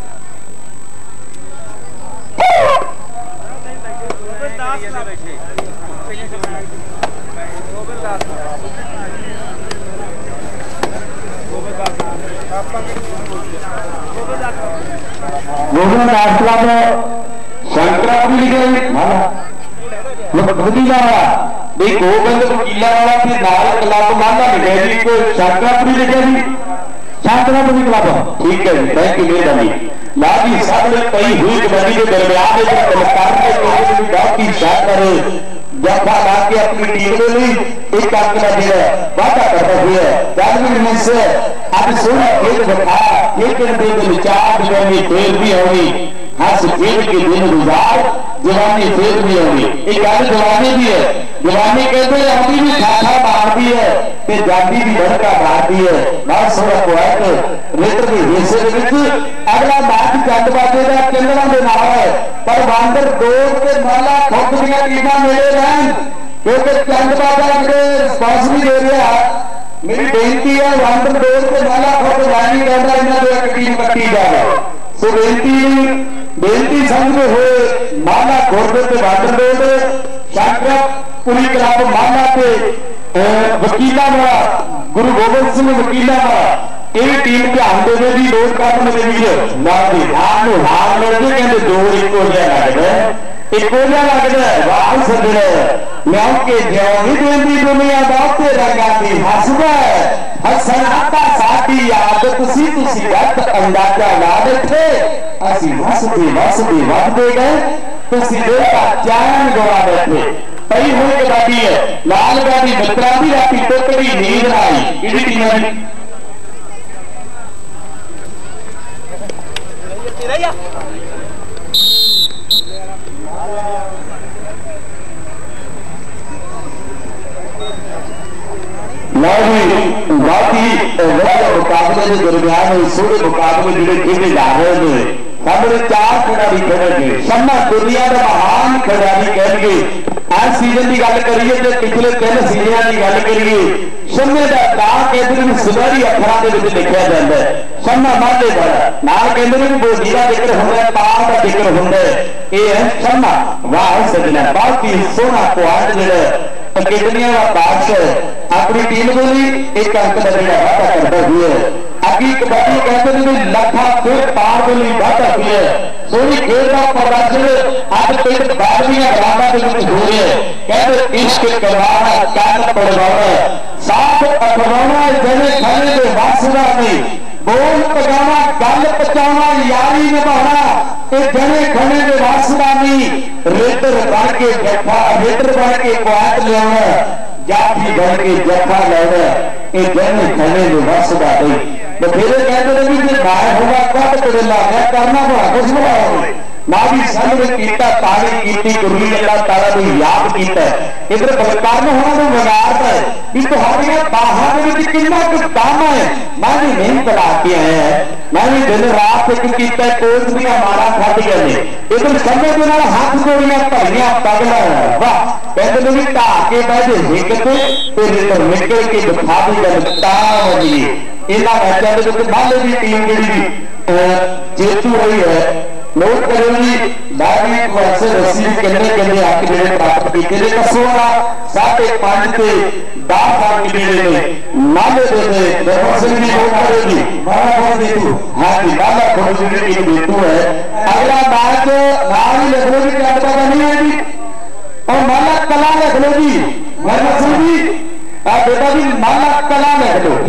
गोविंद दास क्लब शंकरापुरी वकीला भी गोबिंद वकीला वाला भी नाल क्लब माना लिखा जी कोई शंकरापुरी लिखा जी शंकरापुरी क्लब ठीक है जी थैंक यू मेहरबानी ला जी सामने पई हुई कबड्डी के दरमियान में कलाकार के लोगों ने बहुत ही शानदार जफा ला के अपनी टीम के लिए एक अंक का दिया वादा करता हुआ जादवी में से अब सोना खेल बता एक दिन में विचार जवानी फेर भी होगी हंस खेल के दिन गुजार जवानी फेर भी होगी एक गल जवानी भी है जवानी कहते हैं अभी भी खाखा मारती है ते जाती भी भड़का मारती है बहुत सोना पोएट रेटर के हिस्से के विच अगला मैच जट बाजे का चलना दे नाल है पर वांदर दो के माला खुद दी टीमां मिले रहन क्योंकि चंद बाजा के रिस्पांस भी दे रहा मेरी बेनती है वांदर दो के माला खुद वानी रहना इन्हां दे एक टीम कट्टी जाए सो बेनती बेनती समझते हुए माला खुर्द ते वांदर दो शंकरापुरी क्लब माला ते वकीला वाला गुरु गोबिंद सिंह वकीला वाला ये टीम ध्यान देने की लोड़ कर मेरे वीर ना जी हार हार मिलते कहते दो इको जहा लगता इको जहा लगता है वाह सजने क्योंकि ज्यों देती दुनिया बहुते रंगा की हसदा है हसनाता साडी आदत सी तुसी गलत अंदाजा ला बैठे असी हसदे हसदे वधदे गए तुसी दिल का चैन गवा बैठे पई हुई कबड्डी है लाल गाड़ी मित्रा की राती टोकड़ी नींद आई इहड़ी टीम मुकाबले के दरमियान सोरे मुकाबले जो खेले जा रहे हैं सामने चार खिलाड़ी खेलेंगे। शम्मा दुनिया का महान खिलाड़ी कहेंगे। आज सीजन की गल करिए तो पिछले तीन सीजन की गल करिए, शम्मे का नाम कहते हैं सुनहरी अखरां के लिखा जाता है। शम्मा माले वाला नाम कहते हैं बोधी का जिक्र होता है, पाल का जिक्र होता है, ये है शम्मा। वाह सजना, बहुत ही सोहना क्वाड जो अकेडमिया का बादशाह अपनी टीम को भी एक अंक का जो वादा करता हुआ है। अभी कबड्डी कहते हैं लखा फिर पार को नहीं वादा हुई है। सोनी खेल का प्रदर्शन आज पिंड बारहवीं ग्रामा के कुछ हो रहे हैं। कहते इश्क करवाना कान पड़वाना साथ अखवाना जने खाने के वासना नहीं, बोल पगाना गल पचाना यारी निभाना ये जने खाने के वासना नहीं। रेतर बन के जफा रेतर बन के क्वाट लिया जाफी बन के जफा लेना ये जने खाने के वासना नहीं। तो फिर कहते हैं कि जो बाहर होगा कट करेला है करना बड़ा कुछ बड़ा ना भी सन में कीता तारी कीती गुरली अल्लाह ताला ने याद कीता है। इधर बलकार में होना तो वगारता है कि तुम्हारे बाहर में कितना कुछ काम है। मैं भी मेहनत ला के आया है, मैं भी दिन रात एक कीता है, कोच भी हमारा खट गया ने इधर समय के नाल हाथ जोड़ियां भरियां पगला है। वाह कहते हैं कि ढा के बैठे हिकते फिर निकल के दिखा दी गल तावली। इन्हां मैचों के विच माले की टीम जिहड़ी जेतू रही है नोट करो जी। बारहवीं क्लास रस्सी किन्ने किन्ने अंक जिहड़े प्राप्त कीते दसो वाला साढ़े पांच ते दस अंक जिहड़े ने माले दे ने दरबार सिंह जी नोट करो जी। माला खोल जेतू, हां जी माला खोल जिहड़ी टीम जेतू है। अगला मैच नाम ही लिख लो जी, क्या पता नहीं है जी, और माला कला लिख लो जी। माला सिंह जी आ बेटा जी माला कला लिख लो,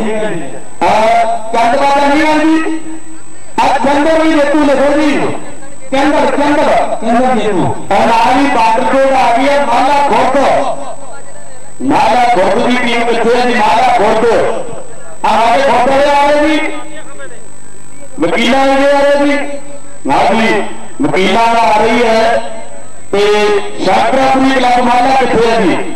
चंद बाबा नहीं है जी। अब चंदर भी जेतू लिखो जी, चंदर चंदर चंदर जेतू। और आगे बादलकोट आ गई है माला खुर्द, माला खुर्द की टीम कितने है जी? माला खुर्द हमारे खुर्द आ रहे जी, वकीला आ रहे जी। हाँ जी वकीला आ रही है तो शाकरापुरी क्लब माला कितने है जी?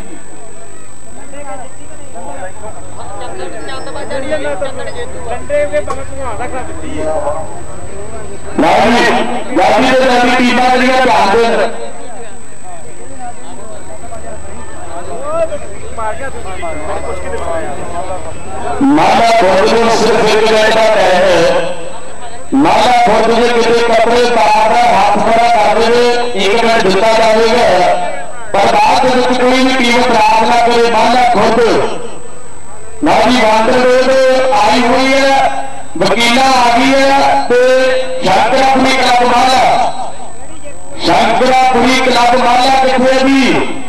माला खुर्द में सिर्फ एक जगह है, माला खुर्द से किसी कपड़े पार हाथ खड़ा कर दे एक मिनट दिता जाएगा, पर बाद में कोई भी टीम प्रार्थना करे माला खुर्द ना जी वांडर आई हुई है, वकीला आ गई है तो शंकरापुरी क्लब माला, शंकरापुरी क्लब माला कितने भी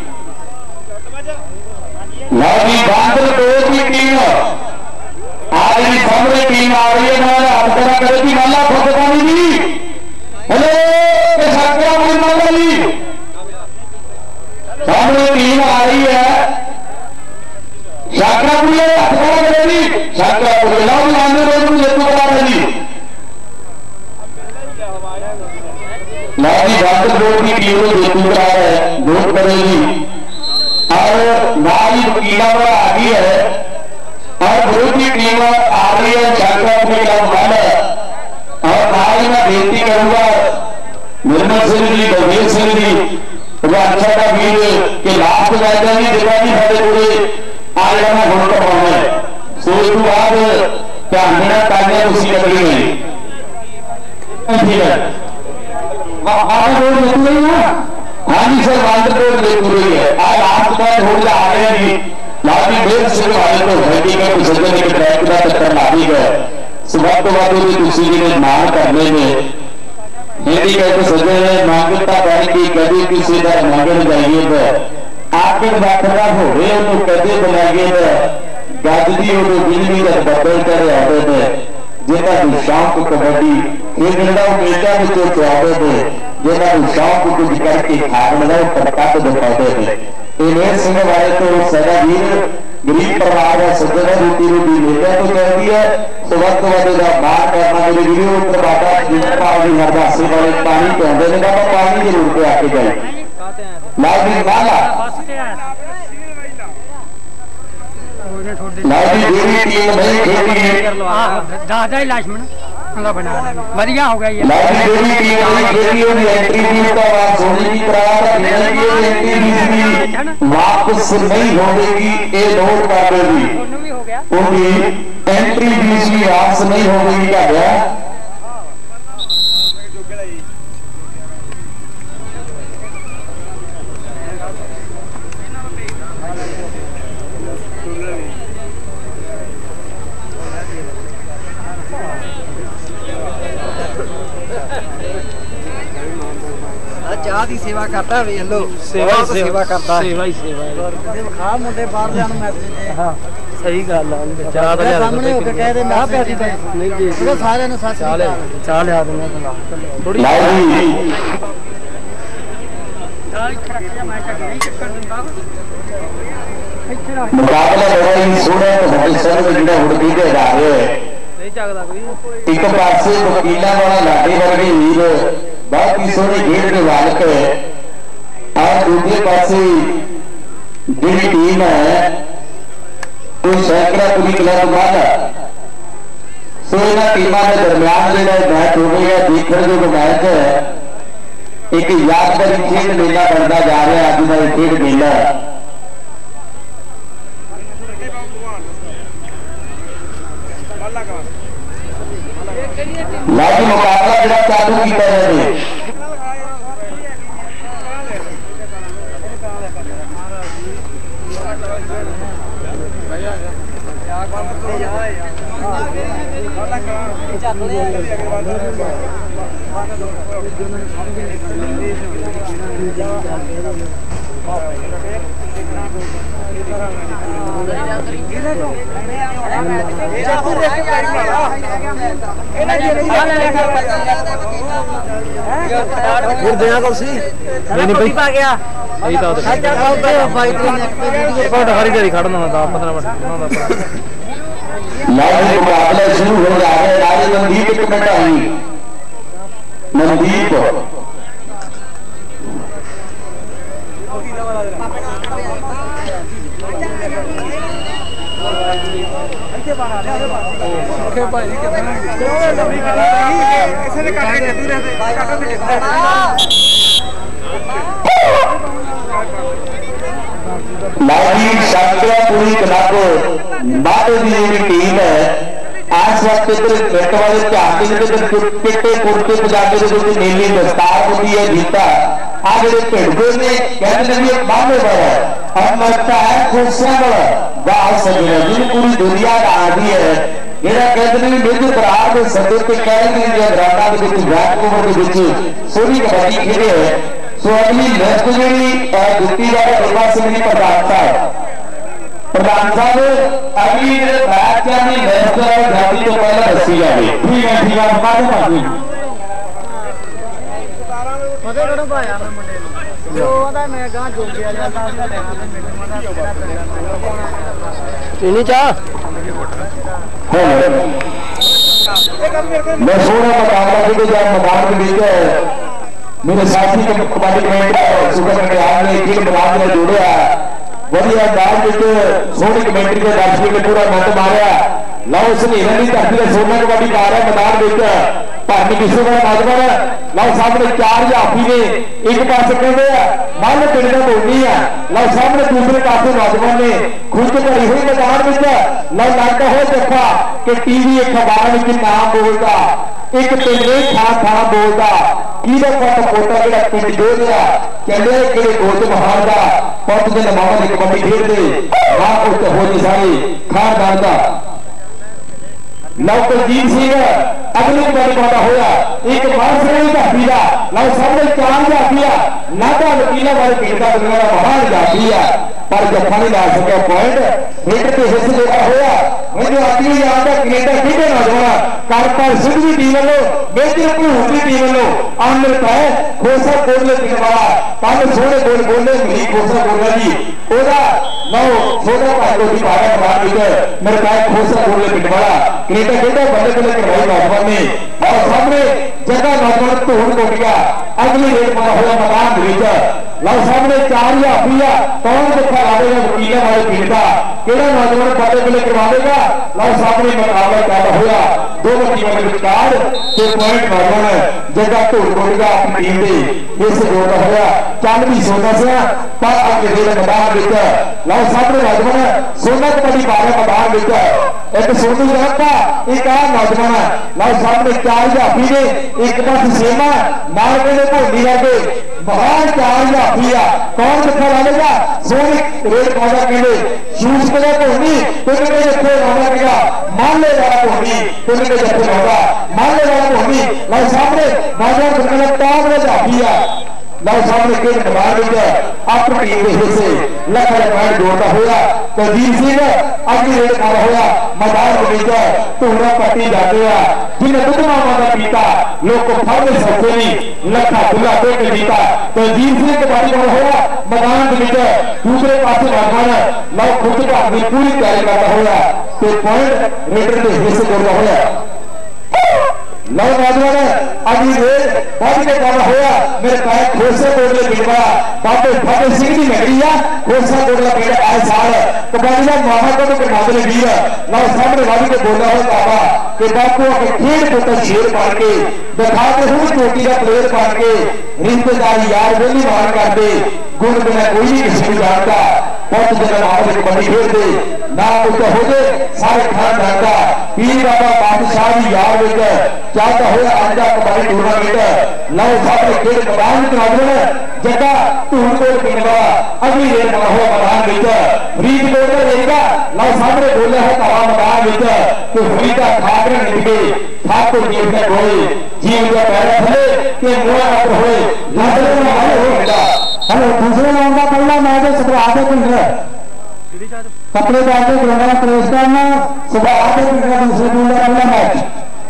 ना जी वांडर दो की टीम आज भी सामने टीम आ रही है। माला हल्का करेगी माला खुद पानी जी। हेलो शंकरापुरी माला जी सामने टीम आ रही है। शाकरापुरी अखबार करेगी शाकरापुरी लाओ लाने रोड जेतू करा रही लाजी वाटर बोर्ड की टीम को जेतू करा है वोट करेगी। और नारी वकीला वाला आ गई है और वोट की टीम आ रही है शाकरापुरी का माल। और नारी मैं बेनती करूंगा निर्मल सिंह जी, बलदेव सिंह जी अच्छा का वीर के लास्ट मैच नहीं दिखा नहीं साढ़े पूरे आज मैं वोट पाना है। सो इस बाद ध्यान देना ताकि उसी कदरी नहीं ठीक है। आप वोट लेते नहीं ना? हाँ जी सर वांडर वोट लेते हुई है। आज लास्ट मैच हो जा आ रहे हैं जी लाठी डेढ़ सिर्फ वाले तो घटी का कुछ सज्जन के ट्रैक का चक्कर लाठी गए सुबह तो बाद तुलसी जी ने मान करने में हिंदी कहते सज्जन मांगता बन की कभी किसी का मंगन जाइए आखिर वाखरा हो रहे तो कदे बनाइए गजदी उदो बिजली का बदल कर आते थे जिन्होंने शौक कबड्डी खेलना बेटा में तो चाहते थे, जिन्होंने शौक कुछ करके खाना प्रकाश दिखाते थे। इन्हें सिंह वाले तो सदा वीर गरीब परिवार का सज्जन रोटी रोटी लेकर तो कहती है सुबह तो बाद बाहर करना मेरी वीडियो ऊपर बाटा पानी हरदासी वाले पानी कहते हैं बाबा पानी जरूर पे आके जाए लाजी माला लाजी देवी टीम नहीं खेली दादा ही लक्ष्मण ਵਧੀਆ ਹੋ ਗਿਆ ਯਾਰ ਲਾਜੀ ਜਿਹੜੀ ਟੀਮ ਵਾਲੀ ਜਿਹੜੀ ਉਹਦੀ ਐਂਟਰੀ ਫੀਸ ਦਾ ਵਾਪਸ ਹੋਣੀ ਦੀ ਕਰਾਰ ਜਿਹੜੀ ਉਹਦੀ ਐਂਟਰੀ ਫੀਸ ਦੀ ਵਾਪਸ ਨਹੀਂ ਹੋਵੇਗੀ ਇਹ ਨੋਟ ਕਰ ਲਓ ਜੀ ਉਹਦੀ ਐਂਟਰੀ ਫੀਸ ਵੀ ਵਾਪਸ ਨਹੀਂ ਹੋਵੇਗੀ ਤੁਹਾਡਾ ਚਾਹ ਦੀ ਸੇਵਾ ਕਰਦਾ ਵੇਖ ਲੋ ਸੇਵਾ ਸੇਵਾ ਕਰਦਾ ਸੇਵਾ ਹੀ ਸੇਵਾ ਵਿਖਾ ਮੁੰਡੇ ਬਾਹਰ ਜਾਣ ਮੈਸੇਜ ਹਾਂ ਸਹੀ ਗੱਲ ਆ ਚਾਹ ਦਾ ਸਾਹਮਣੇ ਹੋ ਕੇ ਕਹਿ ਦੇ ਮੈਂ ਪੈਸੇ ਨਹੀਂ ਜੀ ਸਾਰਿਆਂ ਨੂੰ ਸੱਚ ਚਾਹ ਲਿਆ ਚਾਹ ਲਿਆ ਦਿੰਦਾ ਥੋੜੀ ਮੁਕਾਬਲਾ ਬੜਾ ਹੀ ਸੋਹਣਾ ਤੁਹਾਡੇ ਸਾਹਮਣੇ ਜਿਹੜਾ ਹੁਣ ਵੀ ਦੇ ਜਾ ਰਿਹਾ ਹੈ ਨਹੀਂ ਚੱਕਦਾ ਕੋਈ ਇੱਕ ਪਾਸੇ ਵਕੀਲਾਂ ਵਾਲਾ ਲਾਡੇ ਵਰਗੇ ਵੀਰ बहुत ही सोहनी खेल के मालिक है और दूसरे पासे जी टीम है कोई सैकड़ा पूरी क्लब वाला सो इन्होंने टीमों के दरम्यान जो मैच हो गया देखने जो मैच है एक यादगारी खेल मेला बनता जा रहा अज का खेल मेला लाजी मुकाबला जो चालू किया जाए फिर देना कब सी नहीं भाई पा गया यही तो भाई हरी घड़ी खड़ना था पंद्रह मिनट लाइव मुकाबला शुरू हो रहा है राजे मनदीप एक मिनट आई मनदीप लाजी शांतरापुरी क्लब माटे की जी टीम है इस वक्त इधर नेट वाले ध्यान चिट्टे कुर्ते पजामे के नीली दस्तार होती है जीता आ जो भिड़ते ने कहते हैं बांधे बड़ा हम लगता है खुशियां बड़ा वाह सजना जिन पूरी दुनिया आ रही है मेरा कहते हैं मेरे बरार के सदे पे कहते हैं राणा के विच वैंकूवर के विच सोहनी कबड्डी खेले है सो अगली लिस्ट जी जुत्ती वाले गुरवा सिंह जी प्रधान साहब प्रधान साहब अगली मैच की लिस्ट जाती तो पहले दसी जाए ठीक है ठीक है बात भाजी मजे करो भाया मैं मुंडे जो आंदा मैं गां जो गया जाता उसका लेना ते मेरे मदा पीनी चाह मैं सोना मुकाबला जो जब मैदान के बीच मेरे साथी के कबड्डी कमेटी सुपर कल्याण ने एक मैदान में जोड़िया बढ़िया अंदाज में सोनी कमेटी के दर्शकों ने पूरा नंद मारिया लो उसने हिरनी धरती का सोना कबड्डी पा रहा मैदान में भावी किसी का नौजवान लो सामने चार जाफी ने एक पास कहते हैं मन पिंड का धोनी है लो सामने दूसरे पास नौजवान ने खुद भरी हुई मैदान में लो लगता हो जफा कि टीवी अखबार में नाम बोलता एक पिंड खां खां बोलता की पुत पोता जो पिंड जो गया कहते कि गोद महान का पुत के नमावा की कबड्डी खेलते मां पुत हो सारे खानदान का लव कुलजीत सिंह अगली कबड्डी पाता होया एक मानसरी जाफी का लव सामने चार जाफी है नागा वकीला वाले पिंड का दुनिया महान जाफी है पर जफा नहीं ला सका पॉइंट हिट के हिस्से देखा होया मुझे अगली याद है कनेडा कितने नौजवान कारपाल सिंह की टीम वालों मेजर भूत की टीम वालों अमृत है खोसा कोटले पिंड वाला पांच सोने गोल बोले मिली खोसा कोटला जी ओदा नौ सोना भाई को दिखाया बाहर निकल मेरे भाई खोसा कोटले पिंड वाला कनेडा कितना बल्ले बल्ले करवाई नौजवान ने और सामने जगह नौजवान तो हुन को गया अगली रेड मारा हुआ मैदान भेजा लो सामने चार जाफी है कौन देखा लावेगा वकीला वाले पिंड का केड़ा नौजवान बल्ले बल्ले करवाएगा लो सामने मुकाबला कर हुआ दोनों टीमों के विचार के पॉइंट नौजवान जगह धूल कोटगा अपनी टीम के इस गोल का होया चल भी सोना से पर अगे दे मैदान विच लो सामने नौजवान सोना कबड्डी पा रहे मैदान विच एक सोनू रहता एक आ नौजवान लो सामने चार जाफी ने एक पास सेमा नाल के भोली लगे महान चार जाफी आ कौन कितना लाएगा सोनी रेड पौधा कहते शूज के भोली तुम के जत्थे लाएगा मान ले वाला भोली तुम के जत्थे लाएगा मान ले वाला भोली लो सामने नौजवान दुनिया टॉप में जाफी आ लो सामने खेल मैदान में अपनी टीम के हिस्से लखा पॉइंट जोड़ता हुआ कुलदीप सिंह अगली रेड कर होया मैदान में धूड़ा पट्टी जाते हैं जिन्हें दुध मामा का पीता लोग को फल नहीं सकते नहीं लखा दुला दे के जीता कुलदीप सिंह के बारे में होया मैदान में दूसरे पास नौजवान लो खुद का अपनी पूरी तैयारी करता हुआ तो पॉइंट रेडर के हिस्से जोड़ता हुआ लो नौजवान अभी रेड बढ़ के कर होया मेरे पैर खोसा कोटले पिंडा बाबे फतेह सिंह की नगरी है खोसा कोटला पिंड आए साल कबड्डी का मामा को तो मादले वीर लो सामने वाली के बोला हो बाबा कि बापू के खेल पुत्र शेर मार के दिखा के हूं चोटी का प्लेयर मार के रिश्तेदार यार बोली मार कर दे गुण बिना कोई नहीं किसी को जानता बहुत जगह आप कबड्डी खेलते ना उसका हो गए सारे खान जानता पीर बाबा बादशाह की यार विच चाहता हुआ आज का कबड्डी टूर्नामेंट लो सामने खेल मैदान में नौजवान जगह धूलकोट पिंड का अगली रेल बना हुआ मैदान में फरीदकोट का रहेगा लो सामने बोले है तवा मैदान में कि फरीदा ठाकरे निकले ठाकुर जी ने कोई जीव का पैरा थले के मोया पर होए नजर में हाल हो गया हेलो दूसरे राउंड का पहला मैच सुबह आधे घंटे कपड़े डालते ग्राउंड में प्रवेश करना सुबह आधे घंटे दूसरे राउंड का पहला मैच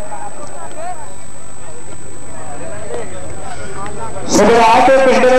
सुबह आधे घंटे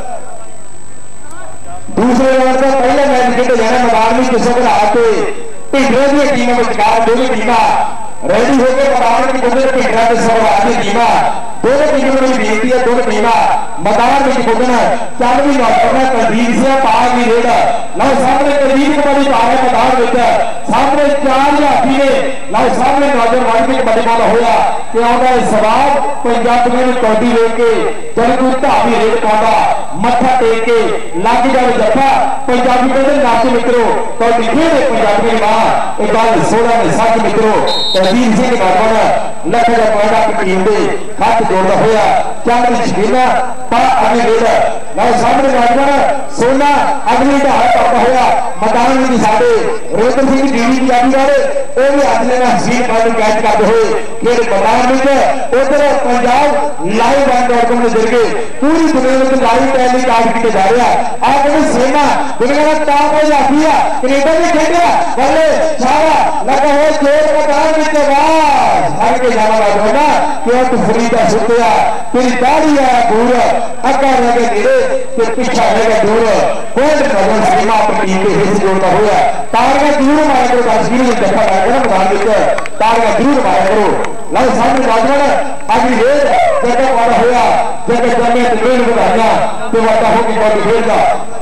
दूसरे राउंड का पहला मैच खेले जाना मैदान में किसी को आते पिंडर की टीमों में कार दोनों टीमां रेडी होकर मैदान में दोनों पिंडर के सब आगे टीमां दोनों टीमों में बेनती है दोनों टीमां मैदान में पहुंचना चल भी नौजवान कुलदीप सिंह पा भी रेड लो सामने कुलदीप कबड्डी पा रहे मैदान में सामने चार जाफी ने लो सामने नौजवान की कबड्डी पाला होया कि आंदा सवाब पंजाब में कबड्डी लेके जब कोई धावी रेड पाता मत्था टेक के लग जाए जफा पंजाबी कहते नाच मित्रों कबड्डी खेले पंजाबी मां एक गल सोलह ने सच मित्रों कुलदीप सिंह नौजवान लख का पॉइंट अपनी टीम के हाथ जोड़ता हुआ चंद शकीना पा अगली रेड लो सामने नौजवान सोना अगली का हाथ पाता हुआ मैदान में साडे रोहित सिंह टीवी की जाती वाले वो भी अगले में हसीन पानी कैच करते हुए खेल मैदान में उधर Punjab live one dot com के जरिए पूरी दुनिया में लाइव टेलीकास्ट किए जा रहा है आप सेना दुनिया का टॉप हो जाती है कनेडा में खेलिया पहले सारा लगा हुआ जोर मैदान में आवाज हर के जाना होगा क्यों तू फरीदा सुतिया तेरी दाढ़ी है दूर अग्गा लगे तेरे ते पीछा रहेगा दूर कोई नजर सीमा अपनी टीम के हिस्से जोड़ता हुआ तार का दूर मारा करो तस्वीर में देखा जाएगा मैदान में तार का दूर मारा करो लो सामने नौजवान अगली रेड जगह वाला हुआ जगह जमे ट्रेन बढ़ाया तो वाता हो कि बॉडी खेलता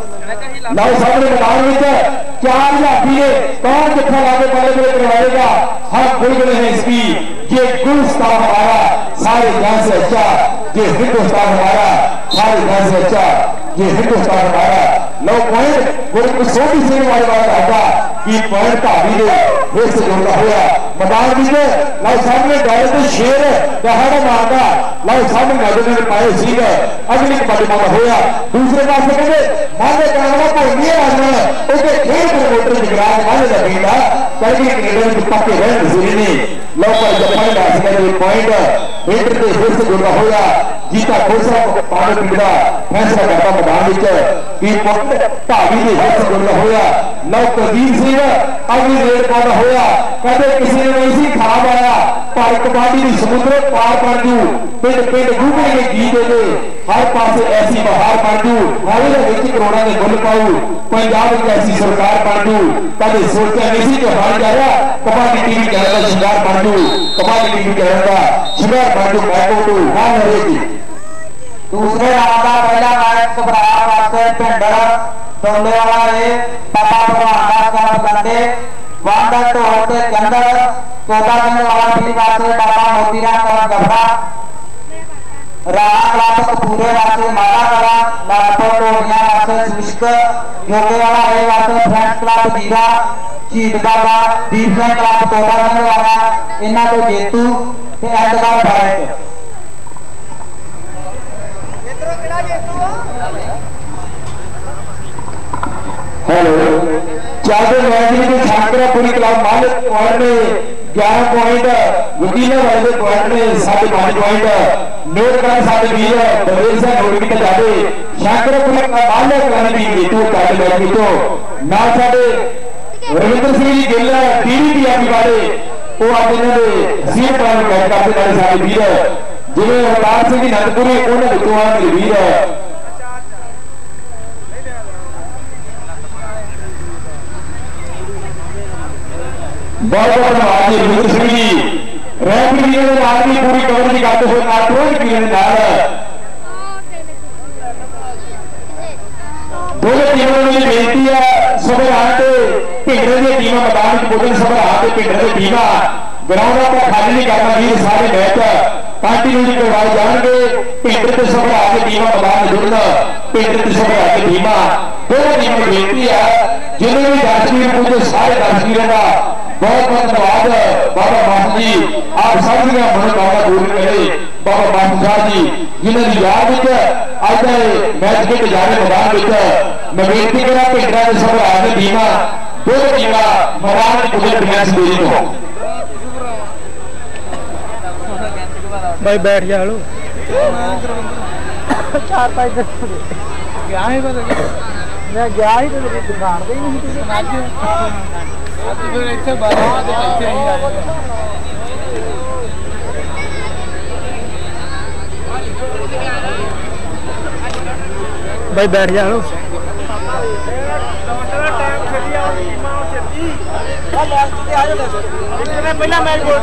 लो सामने मैदान में चार जाफी ने कौन कितना लागे पहले मेरे करवाएगा हम भूल गए हैं इसकी ये गुलस्तान हमारा सारे जान से अच्छा ये हिंदुस्तान हमारा सारे जान से अच्छा ये हिंदुस्तान हमारा लो पॉइंट गुरु सोटी सिंह वाली बात आता कि पॉइंट धावी ने हिस्से जोड़ता हुआ मैदान में लो सामने डॉलर से शेर दहाड़ा मारता लो सामने नजर में पाए सिंह अगली कबड्डी मारा हुआ दूसरे पास कहते माने करना भूमि राजन उसके खेल प्रमोटर निगरान माने का बेटा कभी कनेडा में पक्के रन सीने लो पर जफा डांस का पॉइंट बेटर के हिस्से जोड़ता हुआ जीता खोसा पाने पिंडा फैसला करता मैदान में कि पॉइंट धावी ने हिस्से जोड़ता हुआ लो कुलदीप सिंह अगली रेड पाना हुआ कहते किसी ने नहीं सी खराब आया पर कबड्डी की समुद्र पार कर दू पिंड पिंड गूगल के गीत दे हर पास ऐसी बहार बन दू हाले विच करोड़ा के गुल पाऊ पंजाब की ऐसी सरकार बन दू कभी सोचा नहीं सी कि हार जाएगा कबड्डी टीवी कहने का शिकार बन दू कबड्डी टीवी कहने का शिकार बन दू बैको टू हार रहेगी दूसरे राउंड का पहला मैच घबराया वास्ते पिंडर डोले वाला है पापा भगवान का करते वांडा टोल के अंदर तोता सिंह वाला पीली वास्ते बाबा मोतीराम का गफरा राणा क्लब कपूरे वास्ते माला कला लालपुर टोलियां वास्ते शुष्क योगे वाला रे वास्ते फ्रेंड्स क्लब जीरा शहीद बाबा दीप सिंह क्लब तोता सिंह वाला इन्हां तो जेतू ते एंडबाल भारत इधरों किहड़ा जेतू हेलो चलते मैच में शंकरापुरी क्लब मालिक पॉइंट में ग्यारह पॉइंट वकीलों वाले पॉइंट में साढ़े पांच पॉइंट नोट कर साढ़े वीर बलदेव सिंह नोट की जाते शंकरापुरी क्लब मालिक क्लब की जीतू काट मैच में तो ना साढ़े रविंद्र सिंह जी गिल टीवी आदि वाले वो आज इन्होंने सीट पर मैच करते वाले साढ़े वीर जिन्हें अवतार सिंह जी नंदपुरी उन्होंने विद्वान के वीर बहुत बहुत धन्यवाद जी रविंद्र सिंह जी रेफरी ने आदमी पूरी कवरेज करते हुए नाटरोज की नाल दोनों टीमों की बेनती है सबराह के भिंडरे की टीम मैदान में पुजन सबराह के भिंडरे की टीम ग्राउंड पर खाली नहीं करना वीर सारे मैच कंटिन्यू करवाए जाएंगे भिंडरे के सबराह की टीम मैदान में जुड़ना भिंडरे की सबराह की टीम दोनों टीमों की बेनती है जिन्होंने भी दर्शक पूजे सारे दर्शकों का बहुत बहुत धन्यवाद बाबा मास्टर जी आप सब मनोकामना पूरी करे बाबा मास्टर साहब जी जिन्होंने याद अज के मैच के गुजारे मैदान में मैं बेनती करा भिंडरा के सबराह की टीम दोनों टीम मैदान में पुजन बिना सवेरी तो भाई बैठ जा लो चार पाँच गया ही मैं गया ही तो दुकान पे ही नहीं फिर इतने बारह इतने ही आए भाई बैठ जा लो पहला मैच बोल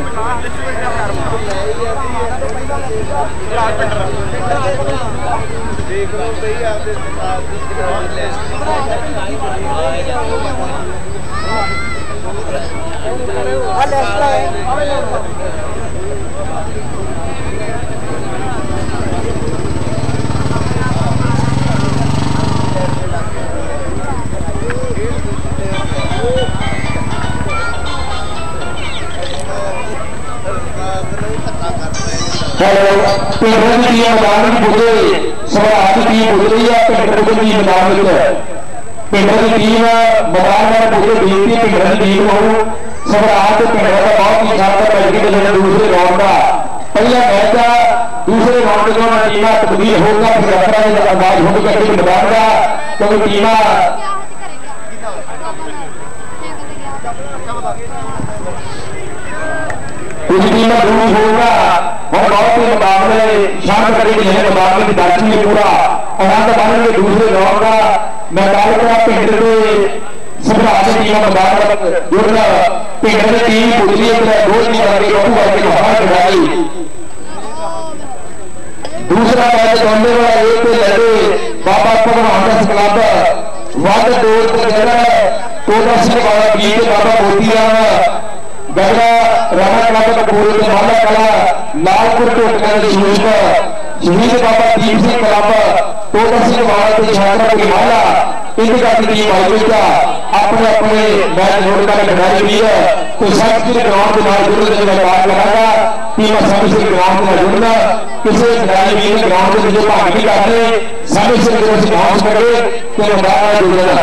देख लो भाई भिंडरे की टीम मैदान में पुजे सबराह की टीम पुज रही है भिंडरे की टीम मैदान में भिंडरे की टीम मैदान में पुजे बेनती भिंडरे की टीम हो सबराह के भिंडरे का बहुत ही शानदार मैच खेले दूसरे राउंड का पहला मैच है दूसरे राउंड में टीम तब्दील होगा फिर अपना अंदाज होगा मैदान का क्योंकि टीम कुछ टीम दूर होगा और बहुत ही मुकाबले शांत करेगी मुकाबले की दर्शन में पूरा आनंद मानेंगे दूसरे राउंड का मैदान का भिंडरे सबराह की टीम मैदान जुड़ना भिंडरे की टीम पुजरी दो टीम करके बाहर खिलाड़ी दूसरा मैच दौड़ने वाला एक लड़े बाबा भगवान क्लब वाद दौर तोता सिंह वाला बीच बाबा मोतीराम गगरा राणा क्लब कपूरे के माला कला लालपुर टोटका शहीद शहीद बाबा दीप सिंह क्लब तोता सिंह वाला के छात्रा की माला इनका टीम आई अपने अपने मैच जोड़कर खिलाड़ी भी है तो सबसे ग्राउंड के नाम जुड़ने का बात लगागा टीम सबसे ग्राउंड में जुड़ना किसी खिलाड़ी भी ग्राउंड में जो भाग नहीं करते समय से पहुंच करे तो मैदान जुड़ना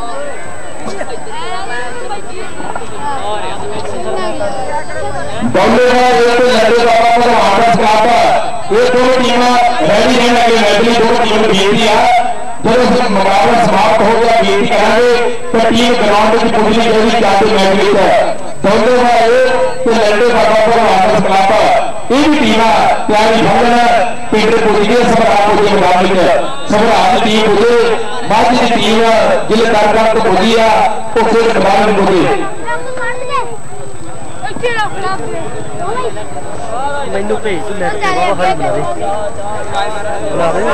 दौड़े एक लड़े बाबा भगवान क्लब ये दोनों टीम रेडी रहने के मैच दोनों टीम बेनती है जब मुकाबला समाप्त हो गया बेनती करेंगे तो टीम ग्राउंड की पुजनी जरूरी चाहते मैच में दौड़े एक लड़े बाबा भगवान क्लब ये भी टीम तैयारी भंगन भिंडरे पुज गए सबराह पुजे मैदान में सबराह की टीम पुजे माझी की टीम जिले कार्यक्रम को पुजी है वो फिर मैदान में पुजे मैनू भेज तू नेट पे बाबा हाई बना दे बना दे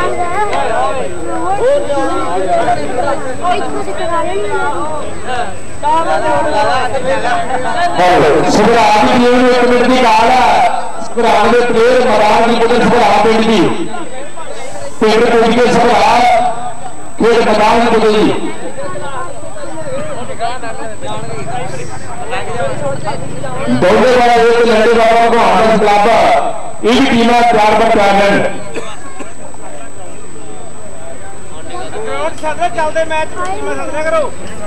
सुबह एक मिनट की काल है सुबह के प्लेयर मैदान की बदल सुबह पिंड की पिंड पिंड के सुबह खेल मैदान की बदली दौड़ने वाला एक लड़के बाबा को आनंद क्लब एक टीम चार पर चार रन चलते मैच करो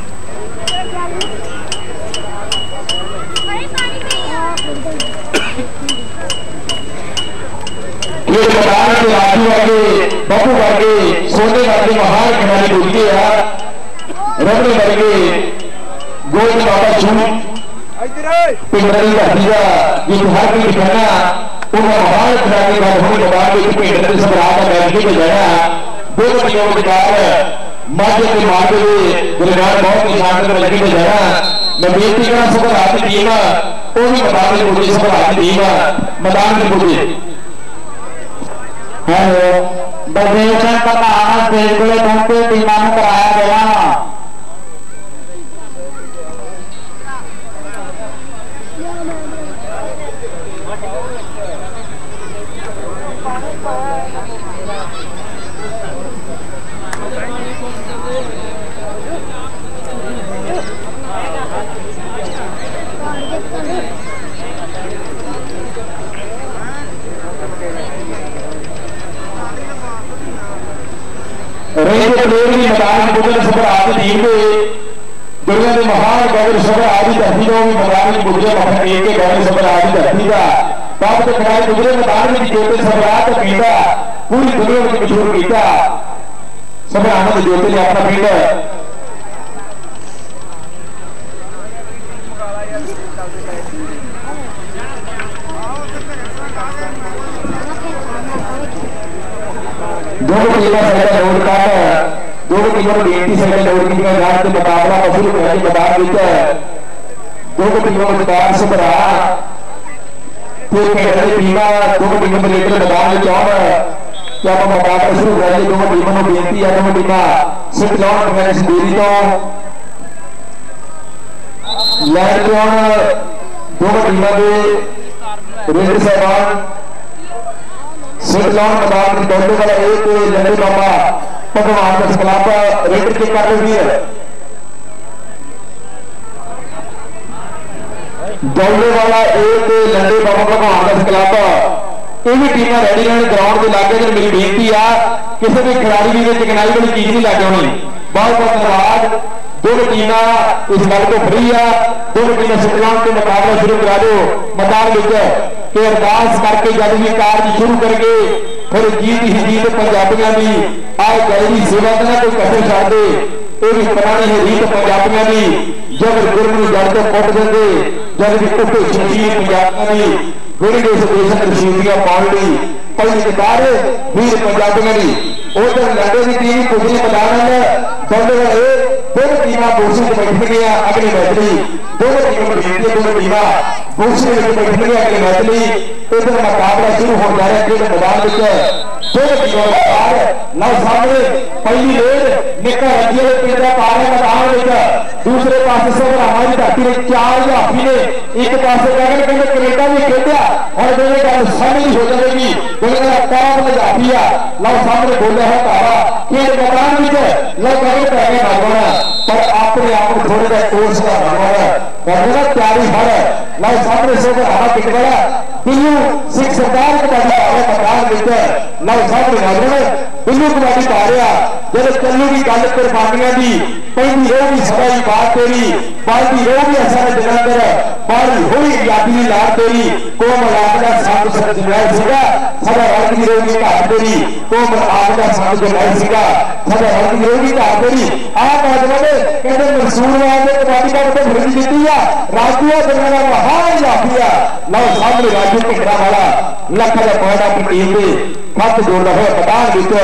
ये मैदान के राजू वर्गे बब्बू वर्गे सोने वर्गे महान खिलाड़ी बोलते हैं रमने वर्गे गोल बाबा छू पिंडरी धरती का जिस हर कोई दिखाना उन्हें महान खिलाड़ी का होने के बाद एक पिंडरी सम्राट का मैच को जाना दो बच्चों के बाद मध्य के मार्ग में गुरुनाथ बहुत ही शानदार लगे को जाना मैं बेनती करना सुपर हाथ टीम वो भी मैदान में पूछे सुपर हाथ टीम मैदान में पूछे हेलो बदेशन का आवाज बिल्कुल पहुंचे टीमां को कराया गया रेंज प्लेयर भी मैदान में बुझे सफर आदि टीम के दुनिया के महान गौर सफर आदि धरती को भी मैदान में बुझे मखन टीम के गौर सफर आदि धरती का बाप के खिलाड़ी बुझे मैदान में जोते सफरात पीता पूरी दुनिया में मशहूर पीता सफर आनंद जोते ने अपना पिंड दोनों टीमें सेकंड रोड का दोनों टीमों को बेनती सेकंड रोड की मैदान के मुकाबला शुरू करने के मैदान में दोनों टीमों को मैदान से बना फिर खेलने टीमा दोनों टीमों में लेकर मैदान में जाओ क्या हम मुकाबला शुरू करेंगे दोनों टीमों को बेनती है दोनों टीमा सिर्फ जाओ मैंने से देरी तो लैंड दोनों टीमों के रेड साहबान सिरलॉन मैदान में दौड़ने वाला एक लंबे बाबा भगवान का खिलाफ रेड के कर रही है दौड़ने वाला एक लंबे बाबा भगवान का खिलाफ ये भी टीम रेडी रहने ग्राउंड के लागे मेरी बेनती आ किसी भी खिलाड़ी भी चिकनाई वाली चीज नहीं लैके आनी बहुत बहुत धन्यवाद दोनों टीम इस गल को फ्री है दोनों टीम सिरलॉन के मुकाबला शुरू करा दो मैदान में कि अरदास करके जब भी कार्य शुरू करके फिर जीत ही जीत पंजाबियों की आज गहरी सेवा करना कोई कसर छड़ दे ये भी पुरानी है रीत पंजाबियों की जब गुरु में जड़ तो पुट देंगे जब भी कुटे शमशीर पंजाबियों की गुरु के देश रशीदियां पाउंडी पहली किताब वीर पंजाबियों की उधर लंडे की टीम कुछ मैदान दौड़ने वाले दोनों टीम बोसी से बैठ गया अगली मैचली दोनों टीमों की दोनों टीम बोसी में बैठ गया अगली मैचली इधर मुकाबला शुरू हो जा रहा है क्रिकेट मैदान में दोनों टीमों का लव सामने पहली रेड निका रजिए केंद्र पारे मैदान में दूसरे पास से हमारी धरती ने चार जाफी ने एक पास गगन के कनेडा भी खेलिया और दोनों का शामिल हो जाएगी दोनों का काम में जाफी है लव सामने बोले है तारा खेल मैदान में लव गगन पहले भागना पर अपने आप को थोड़े देर कोर्स का भागना और जगह तैयारी हर लव सामने से हवा टिक गया बिल्लू सिख सरकार के पास मैदान में लव सामने भागना बिल्लू कबाड़ी पा रहा जब चलू की गल कुर्बानियां की पहली रोह भी सबाई बात तेरी बाकी रोह भी असारे जलंधर बारी हुई आजादी की लार तेरी कोम आगदा साधु सर जमैल सीगा सदा रंग की रोह की घाट तेरी कोम आगदा साधु जमैल सीगा सदा रंग की रोह की घाट तेरी आप आजमाने कहते मंसूर वाले कबाड़ी का मतलब भरती जीती है राजूआ बनने का महान जाफिया लव सामने राजू टिकरा वाला लख का पौधा की टीम में खत जोड़ना है मैदान में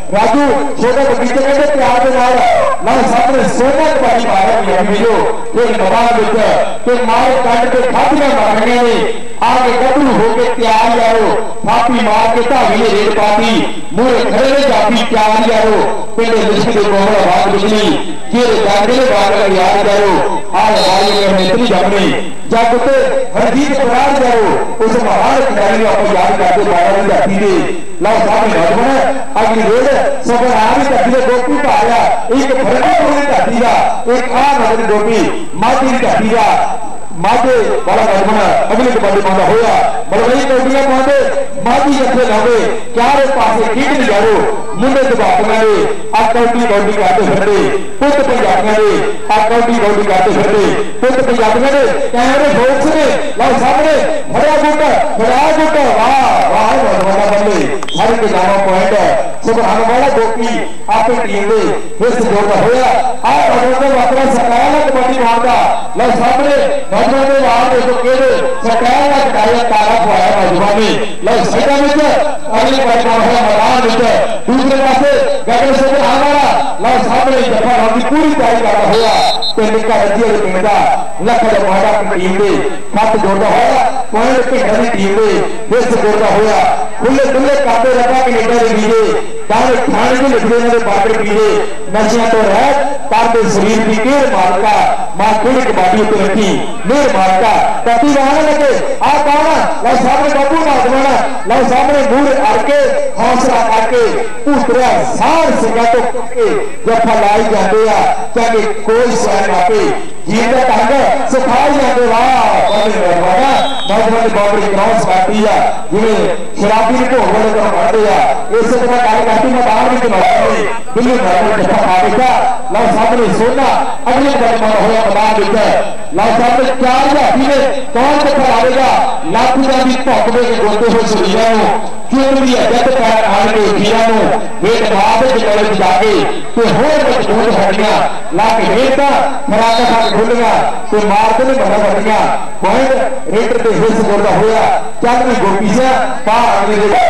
राजू छोटा बगीचे कहते प्यार के नाल मैं सामने सोना कबड्डी मारा गया वीडियो एक मैदान विच ते मार कट के थापियां मारनियां ने आगे गबरू होके तैयार यारो थापी मार के धावी ने रेड पाती मूरे खड़े ने जापी तैयार यारो पिंड लिस्ट के कोमल आवाज बिजली जेरे जागे ने बाग यार यारो आ लड़ाई में इतनी जमनी जब ते हरजीत परार जाओ उस महान खिलाड़ी को आप याद करते बारह की धरती दे लाओ सामने नौजवान अगली रोज सफर आ भी धरती से गोपी पाया एक फरक धरती का एक आ नजर गोपी माटी की धरती का माटे वाला नौजवान अगली कबड्डी पाता होया बलवई कबड्डियां पाते माटी जत्थे लावे चारे पासे खींच जाओ मुंडे दबाकना ने आ कबड्डी कबड्डी करते फिरते पुत पंजाबियां ने आ कबड्डी कबड्डी करते फिरते पुत पंजाबियां ने कैमरे फोक्स ने लाओ सामने बड़ा बूटा बड़ा बूटा वाह वाह नौजवान बंदे हर के जाना पॉइंट सुभान वाला गोपी आपे टीम दे हिस जोड़दा होया आ नौजवान वापरा सरकार ने कबड्डी मारदा लाओ सामने नौजवान दे वार देखो केड़े सरकार ने कटाया तारा पवाया नौजवान ने लाओ साइडा विच अगली कबड्डी होया मैदान विच दूसरे पासे गगन सिंह आवारा लाओ सामने जफा राम की पूरी तैयारी करदा होया ते निक्का रजिया दे पिंड दा लख दा माड़ा टीम दे हथ जोड़दा होया पॉइंट भिंडा दी टीम दे हिस जोड़दा होया खुले खुले काबे रखा कनेडा दे वीरे दाने खाने के लिखने ने बाटर पीरे नशियां तो रह तार शरीर की केर मारका मां खुली कबड्डी ऊपर रखी मेर मारका कति वहां लगे आ कौन लो सामने बाबू नौजवान लो सामने मूर अड़के हौसला करके उतरिया सार सिंगा तो के जफा लाई जाते आ ताकि कोई सह ना पे जीवन का ढंग सिखाई जाते वाह बड़ी नौजवान नौजवान बाबरी क्रॉस करती है जिवें शराबी ने भोग वाले को मारते आ इस तरह गल करती मैदान में नौजवान बिल्ली नौजवान जफा खा बैठा लो सामने सोना अगले कदम होया मैदान में लो सामने चार जाती ने कौन जफा लावेगा लाखों का भी भोगवे के गोते हुए शरीरों क्यों भी अजत पैर आने के वीरों वेट बाब जगह जाके तो होर मजबूत हड्डियां लाख वेटा फराका खा खुलियां तो मारते ने बड़ा बढ़िया पॉइंट रेटर पे हिस्स करदा होया चल भी गोपी से पा अगले दे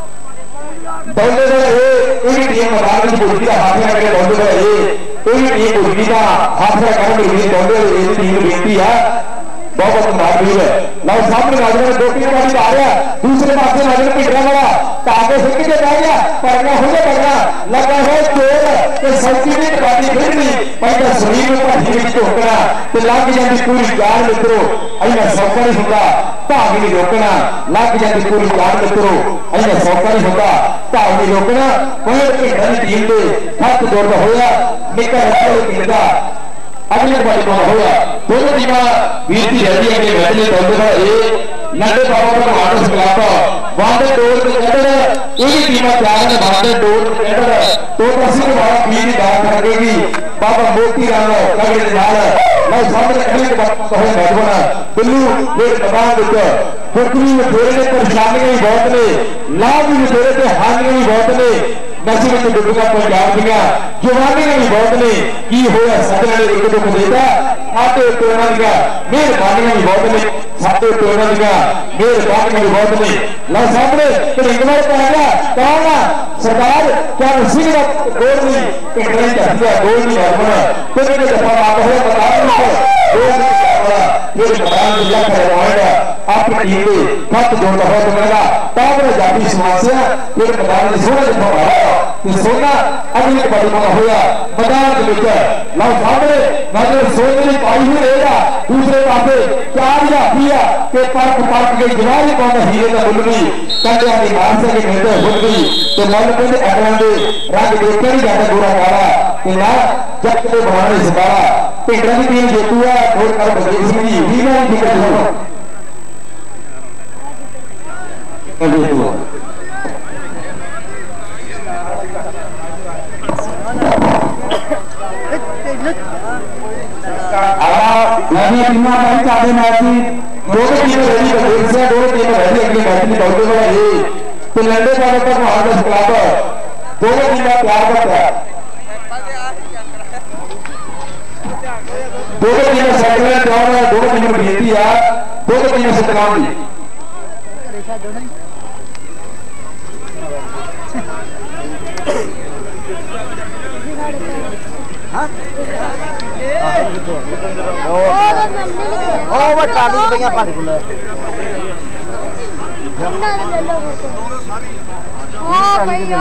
दौड़े दे ए एक टीम मैदान में गोपी का हाथ में के दौड़े दे ए एक टीम गोपी का हाथ में कर के दौड़े दे टीम बेनती है बहुत मारवीर है लो सामने नौजवान गोपी का भी आ रहा दूसरे पासे नौजवान पिटरा वाला ताके से के बैठ गया पड़ना हो गया पड़ना लगा है चोर के सौकी ने कबड्डी खेलनी पहले शरीर में पट्टी में टोकना ते लग जाती पूरी जान मित्रों ऐना सौका नहीं होगा भाग नहीं रोकना लग जाती पूरी जान मित्रों ऐना सौका नहीं होगा भाग नहीं रोकना कोई भिंडा दी टीम दे हथ जोड़दा होया निक्का रखिया भिंडा अगले कबड्डी पाउंदा होया दोनों टीमां वीर दी रहदी है कि मैच दे दौड़दा ए नंदे बाबा का मानस खिलाफ वादे डोर के कहते हैं एक टीम तैयार है वादे डोर के कहते हैं तो ਅਸੀਂ हमारा वीर दान करेगी बाबा मोती राम कगड़े नाल मैं सामने खड़ी के बात कहे नौजवान बिल्लू एक मैदान विच फुकरी में फेरे ने परेशानियां भी बहुत ने लाभ भी फेरे ते हानियां भी बहुत ने नशे में डुबका पंजाब दियां जवानियां भी बहुत ने की होया सदन ने एक दुख देता साते टोना दियां मेहरबानियां भी बहुत ने साते टोना दियां मेहरबानियां भी बहुत ने लो सामने ढिंगवर पहला कौन सरदार क्या सिंह का गोल नहीं ढिंगवर जाती है गोल नहीं होना कुछ ने जफा मार होया बता गोल ये मैदान जिला करवाएगा अपनी टीम के हथ जोड़ता हो तुम्हारा ताबरे जाती समस्या ये मैदान में सोना जफा मारा तो सोना अगली कबड्डी में होया मैदान के विच लो सामने नजर सोने की पाई हुई रहेगा दूसरे पासे चार जातियां के परख परख के जवानी कौन हीरे का बुलगी कंडिया की मानसा के कहते बुलगी तो मन पे अगला दे रंग देखकर ही जाता गोरा काला कि ना जब के बनाने सितारा भिंडा की टीम जेतू है और कल बलदेव सिंह जी भी ना टिकट हो जेतू नवी टीम भाई चाहते मैच की दोनों टीमें रेडी बलदेव सिंह दोनों टीमें रेडी अगली मैच में दौड़ने वाला है तो लंडे पाने तक महाराज क्लब दोनों टीमें प्यार करता है दोनों टीमें सेटल प्यार है दोनों टीमें बेनती है दोनों टीमें सत्कार दी हाँ ओ वो ट्राली भैया पानी खुला हाँ भैया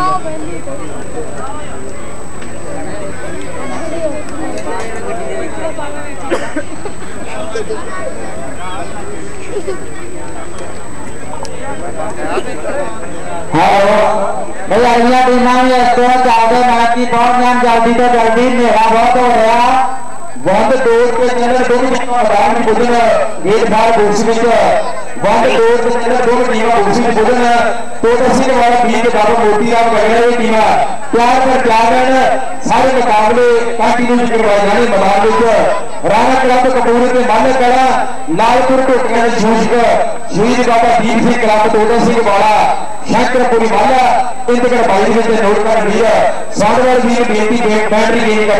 भैया अगला टीमां भी इस तरह चलते मैच की पहुंच जान जल्दी तो जल्दी मेरा बहुत हो रहा बंद दौर के चैनल दोनों मैदान में बुझन गेट बाहर कुर्सी में बंद दौर के चैनल दोनों टीमां कुर्सी में बुझन तो दसी के वाला बीच के बाबा मोती राम गढ़ ये टीमां प्यार पर प्यार रहना सारे मुकाबले कंटिन्यू करवाए जाने मैदान में राणा क्लब कपूर के मालिक कड़ा लालपुर टोटियां ने जूझ शहीद बाबा दीप सिंह क्लब तोता सिंह वाला शंकरपुरी वाला इंतजार बाईस में नोट कर लिया साढ़े भी बेनती बैटरी गेम का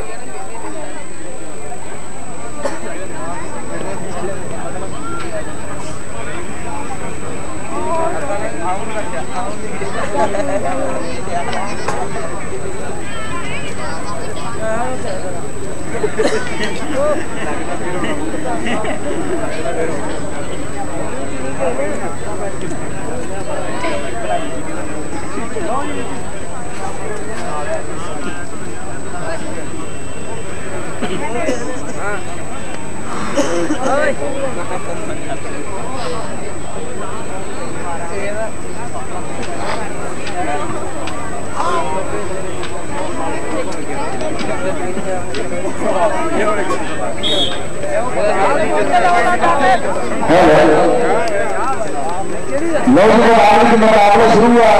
मुकाबला शुरू हुआ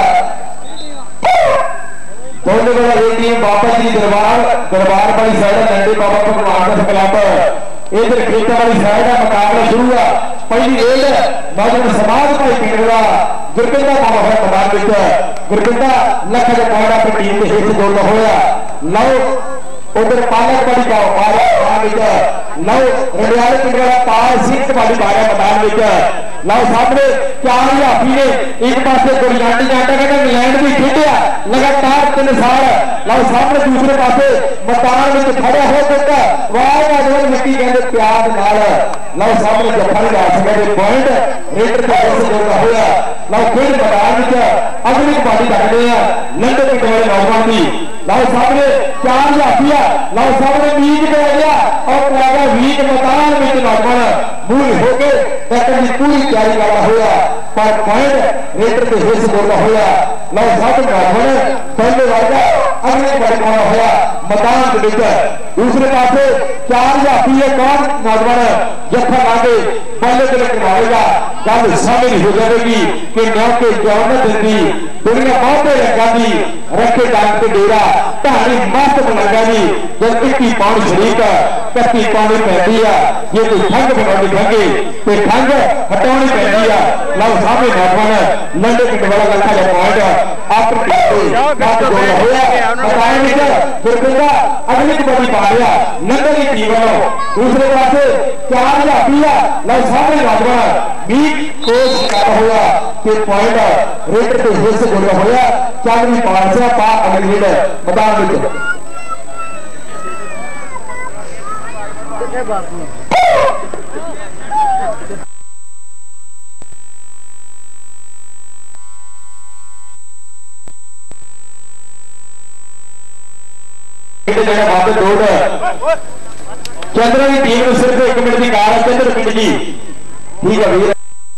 दोनों बड़ा एक टीम बाबा जी दरबार दरबार वाली साइड नंदे बाबा भगवान दास क्लब इधर खेता वाली साइड मुकाबला शुरू हुआ पहली रेल नौजवान समाज भाई पिंडा गुरबिंदा बाबा है मैदान में गुरबिंदा लख के पॉइंट अपनी टीम के हित जोड़ता होया लो उधर पालक वाली का पारा लो रंडियाले पिंडा पाल सिंह वाली बारा मैदान में लो सामने चार हाथी ने एक पास गोलियां जाटा कहते इंग्लैंड भी खेलिया लगातार तीन साल लो सामने दूसरे पास मैदान में खड़ा हो चुका वाह नौजवान मिट्टी कहते प्यार नाल लो सामने जफा नहीं ला सके पॉइंट रेडर का जोड़ा होया लो फिर मैदान में अगली कबड्डी रखते हैं लंडे पिंड वाले नौजवान की लो सामने चार हाथी लो सामने बीज पै गया और पैगा बीज मैदान में नौजवान मूल होके टैकल की पूरी तैयारी करना होया पर पॉइंट रेडर के हिस्से जोड़ना होया लो सामने नौजवान पहले वर्ग अगले बड़े पाना होया मैदान के बीच दूसरे पासे चार हाथी है कौन नौजवान जफा लागे पहले दिल करवाएगा गल सामने हो जाएगी कि न्याय के जवान देती दुनिया बहुत लगा दी रखे डांग के डेरा कहानी मस्त लगा दी जब इक्की पानी शरीक कत्ती पानी पैदी है ये कोई ठंड बनानी ठंगे तो ठंड हटानी पैदी है लो सामने नौजवान लंडे पिंड वाला गलता है पॉइंट आपको अगली कबड्डी पा रहा लंडे की टीम वालों दूसरे पास चार हाथी है लो सामने नौजवान बीच कोच कर हुआ कि पॉइंट रेडर के हिस्से जोड़ा होया चांदनी पार से पा अगली मैदान में चंद्र की टीम में सिर्फ एक मिनट की कार है चंद्र पिंड की ठीक है भैया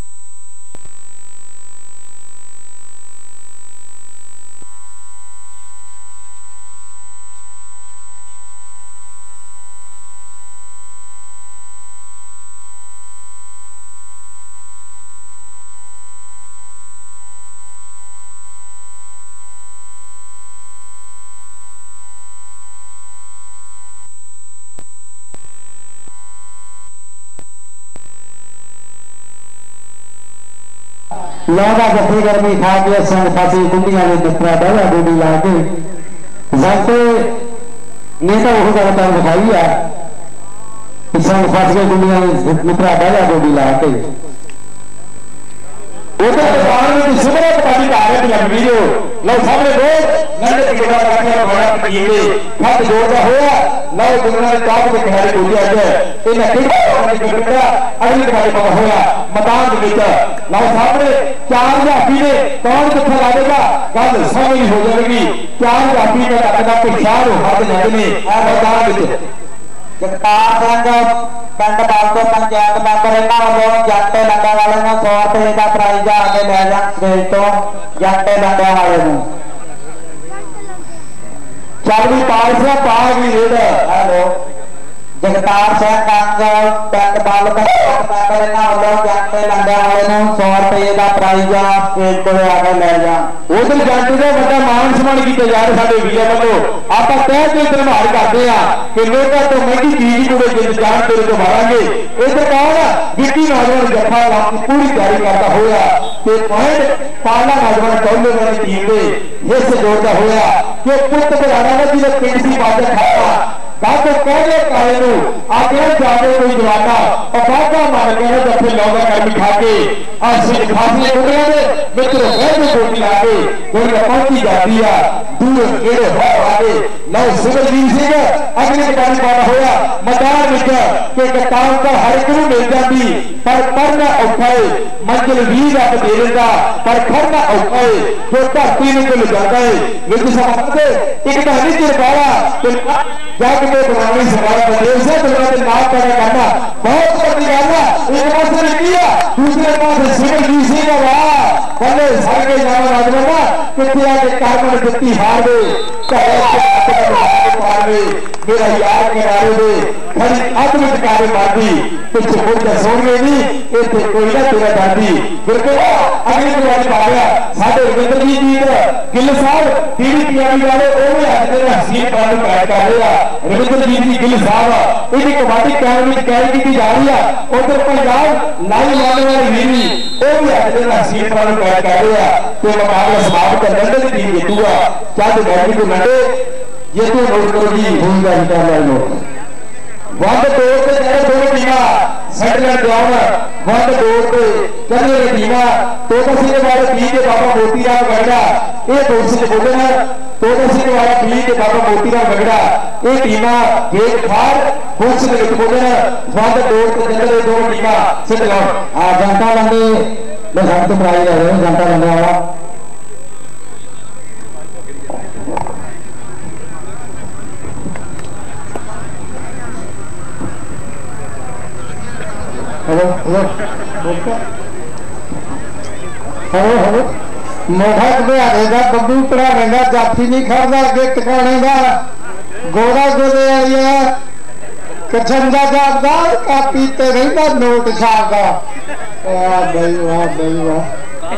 लादा जफे गर्मी खा के संग फांसी कुंडिया में मित्रा डाला गोली ला के जानते नेता वो गलत दिखाई है संग फांसी कुंडिया में मित्रा डाला गोली ला के उधर बाहर में सुबह पानी का आ रहा है वीडियो लो सामने रोड नंदे कितना रखा बड़ा पकीले खत जोड़ता होया लो दुनिया के टॉप के खिलाड़ी पूजे आज इन्हें खिलाड़ी की गिरफ्ता अगली खिलाड़ी पर होया मैदान के भीतर लो सामने चार जाफी ने कौन कितना लादेगा कल समझ हो जाएगी चार जाफी का लगना पहचान हो हाथ लगने मैदान में जगतार संघ पिंड बालतो पंचायत मैंबर इन्हों वालों जंटे लंडा वाले ने सौ रुपये का प्राइज आगे लै जा स्टेज तो जंटे लंडा वाले चौबी पालसिया पाल भी रेड हेलो जगतार सिंह कंग पिंड बाल पंचायत मैंबर इन्हों वालों जंटे लंडा वाले ने सौ रुपये का प्राइज स्टेज को आगे लै जा उधर जंटे का बड़ा मान सम्मान किया जा रहा है वीर वालों आप तय के धन्यवाद करते हैं कि लोगों तो महंगी चीज को जिंद जान तेरे को मारेंगे इधर कौन विकी नौजवान जफा पूरी तैयारी करता होया कि पॉइंट पाला नौजवान टोले वाली टीम के हिस्से जोड़ता होया कि पुत बराना ने जिसे पिंड सी बातें खाया तो कहने काले आगे जाके कोई जवाना और बाबा मान के जैसे लौगा कर खा के और खांसी टुकड़े में मित्रों में गोटी लाके कोई पहुंची जाती है दूर केड़े हो आगे लो सिमरजीत सिंह अगले पानी पाना होया मैदान में के कप्तान का हर एक मिल जाती पर करना औखा है मंजिल भी रब दे देगा पर खड़ना औखा है जो धरती में मिल जाता है विद समाते एक धनी चिर पाया जाके में बनानी सरकार बदेव से दुनिया के नाम पैदा करना बहुत बड़ी गल है एक पास ने किया दूसरे पास सिमरजीत सिंह का वाह पहले सारे जाना राजवना कितने आके कारमन जितनी हार गए मेरा यार के नारे दे खड़ी अद्भुत कार्य मारती पिछले मुद्दा सुन गए नहीं इतने कोई ना तेरा दादी बिल्कुल अगली बार पा गया साढ़े रविंद्र जी जी गिल साहब टीवी पीआरबी वाले वो भी आज हसीन पालन कर रहे हैं रविंद्र जी जी गिल साहब इनकी कबड्डी कैंप में कैद की जा रही है उधर पंजाब लाइन लाने वाली वीरी वो भी आज हसीन पालन कर रहे हैं तो मुकाबला समाप्त कर लंदन की टीम जीतूगा चाहे बैठी को लड़े ये तो नोट करो जी भूमिका निकाल लो वंद तोड़ के चले दोनों टीमा सेटलर ग्राउंड वंद तोड़ के चले टीमा तो सिंह वाले पी के बाबा मोतीराम गढ़ा ये दोस्त से बोले हैं तो सिंह वाला पी के बाबा मोतीराम गढ़ा ये टीमा गेट खार पुलिस के विच बोले हैं वंद तोड़ के चले दोनों टीमा सिद्ध ग्राउंड आ जनता लंडे मैं सब तो बनाई रहे हैं जनता लंडे वाला हेलो हेलो हेलो हेलो मोढ़ा बिहारे का बब्बू पढ़ाने का जाफी नहीं खड़दा अगे टिकाने का गोरा गोले आई है कछंदा जापदा कापी ते रहिंदा नोट छापदा वाह भाई वाह भाई वाह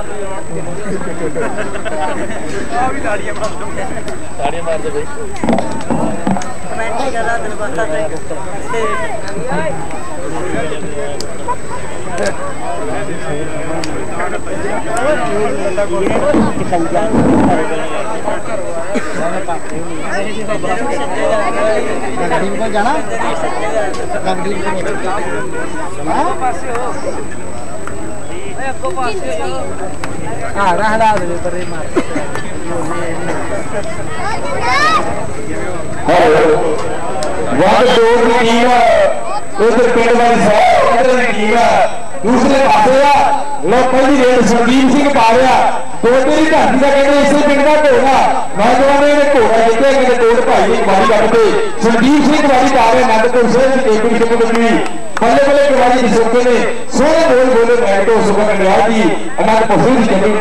ताड़ियां मार दो ताड़ियां मार दो भाई कमेंट करा दिल बता दे जाना हाँ रहा पर उधर पिंड वाली टीम है दूसरे पासे लो पहली रेड संदीप सिंह पा रहा दो तेरी धरती का कहते इसे पिंड का घोड़ा नौजवानों ने घोड़ा जितने कहते दौड़ भाई एक बारी करते संदीप सिंह कबाड़ी पा रहे नंदपुर से एक विकेट को बल्ले बल्ले कबाड़ी सोके ने सोने बोल बोले मैच तो सुबह कल्याण जी अनंतपुर से जमी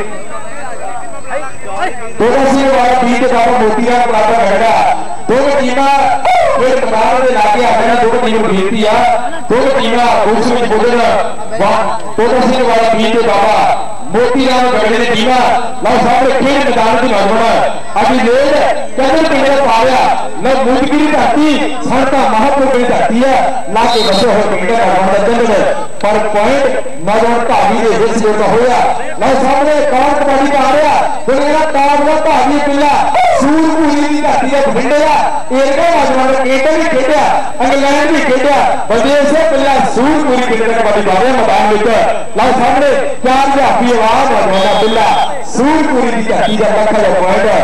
दोनों सिंह वाला पी के बाबा मोतीराम बराबर रहेगा दोनों टीमा फिर मैदान में लाके आना दोनों टीम खेलती है दोनों टीमा पुलिस में बोलना दोनों सिंह वाला पी के बाबा मोतीराम गढ़े ने टीमा लो सामने खेल मैदान की नौजवान अभी लेट कैसे पिंड पा रहा लो मुदगिरी धरती सड़ता महत्व की धरती है लाके बसे हो पिंड नौजवान पर पॉइंट नौजवान भावी के हिस्से जोड़ता होया लो सामने कौन कबड्डी पा रहा दुनिया कामयाब भावी पिल्ला सूरपुरी की धरती का भिंडिया एक नौजवान केटर भी खेड़ा इंग्लैंड भी खेड़ा बदेव से पिल्ला सूरपुरी पिंड का कबड्डी पा रहा मैदान में लो सामने चार जाफी आवाज नौजवान पिल्ला सूरपुरी की धरती का रखा पॉइंट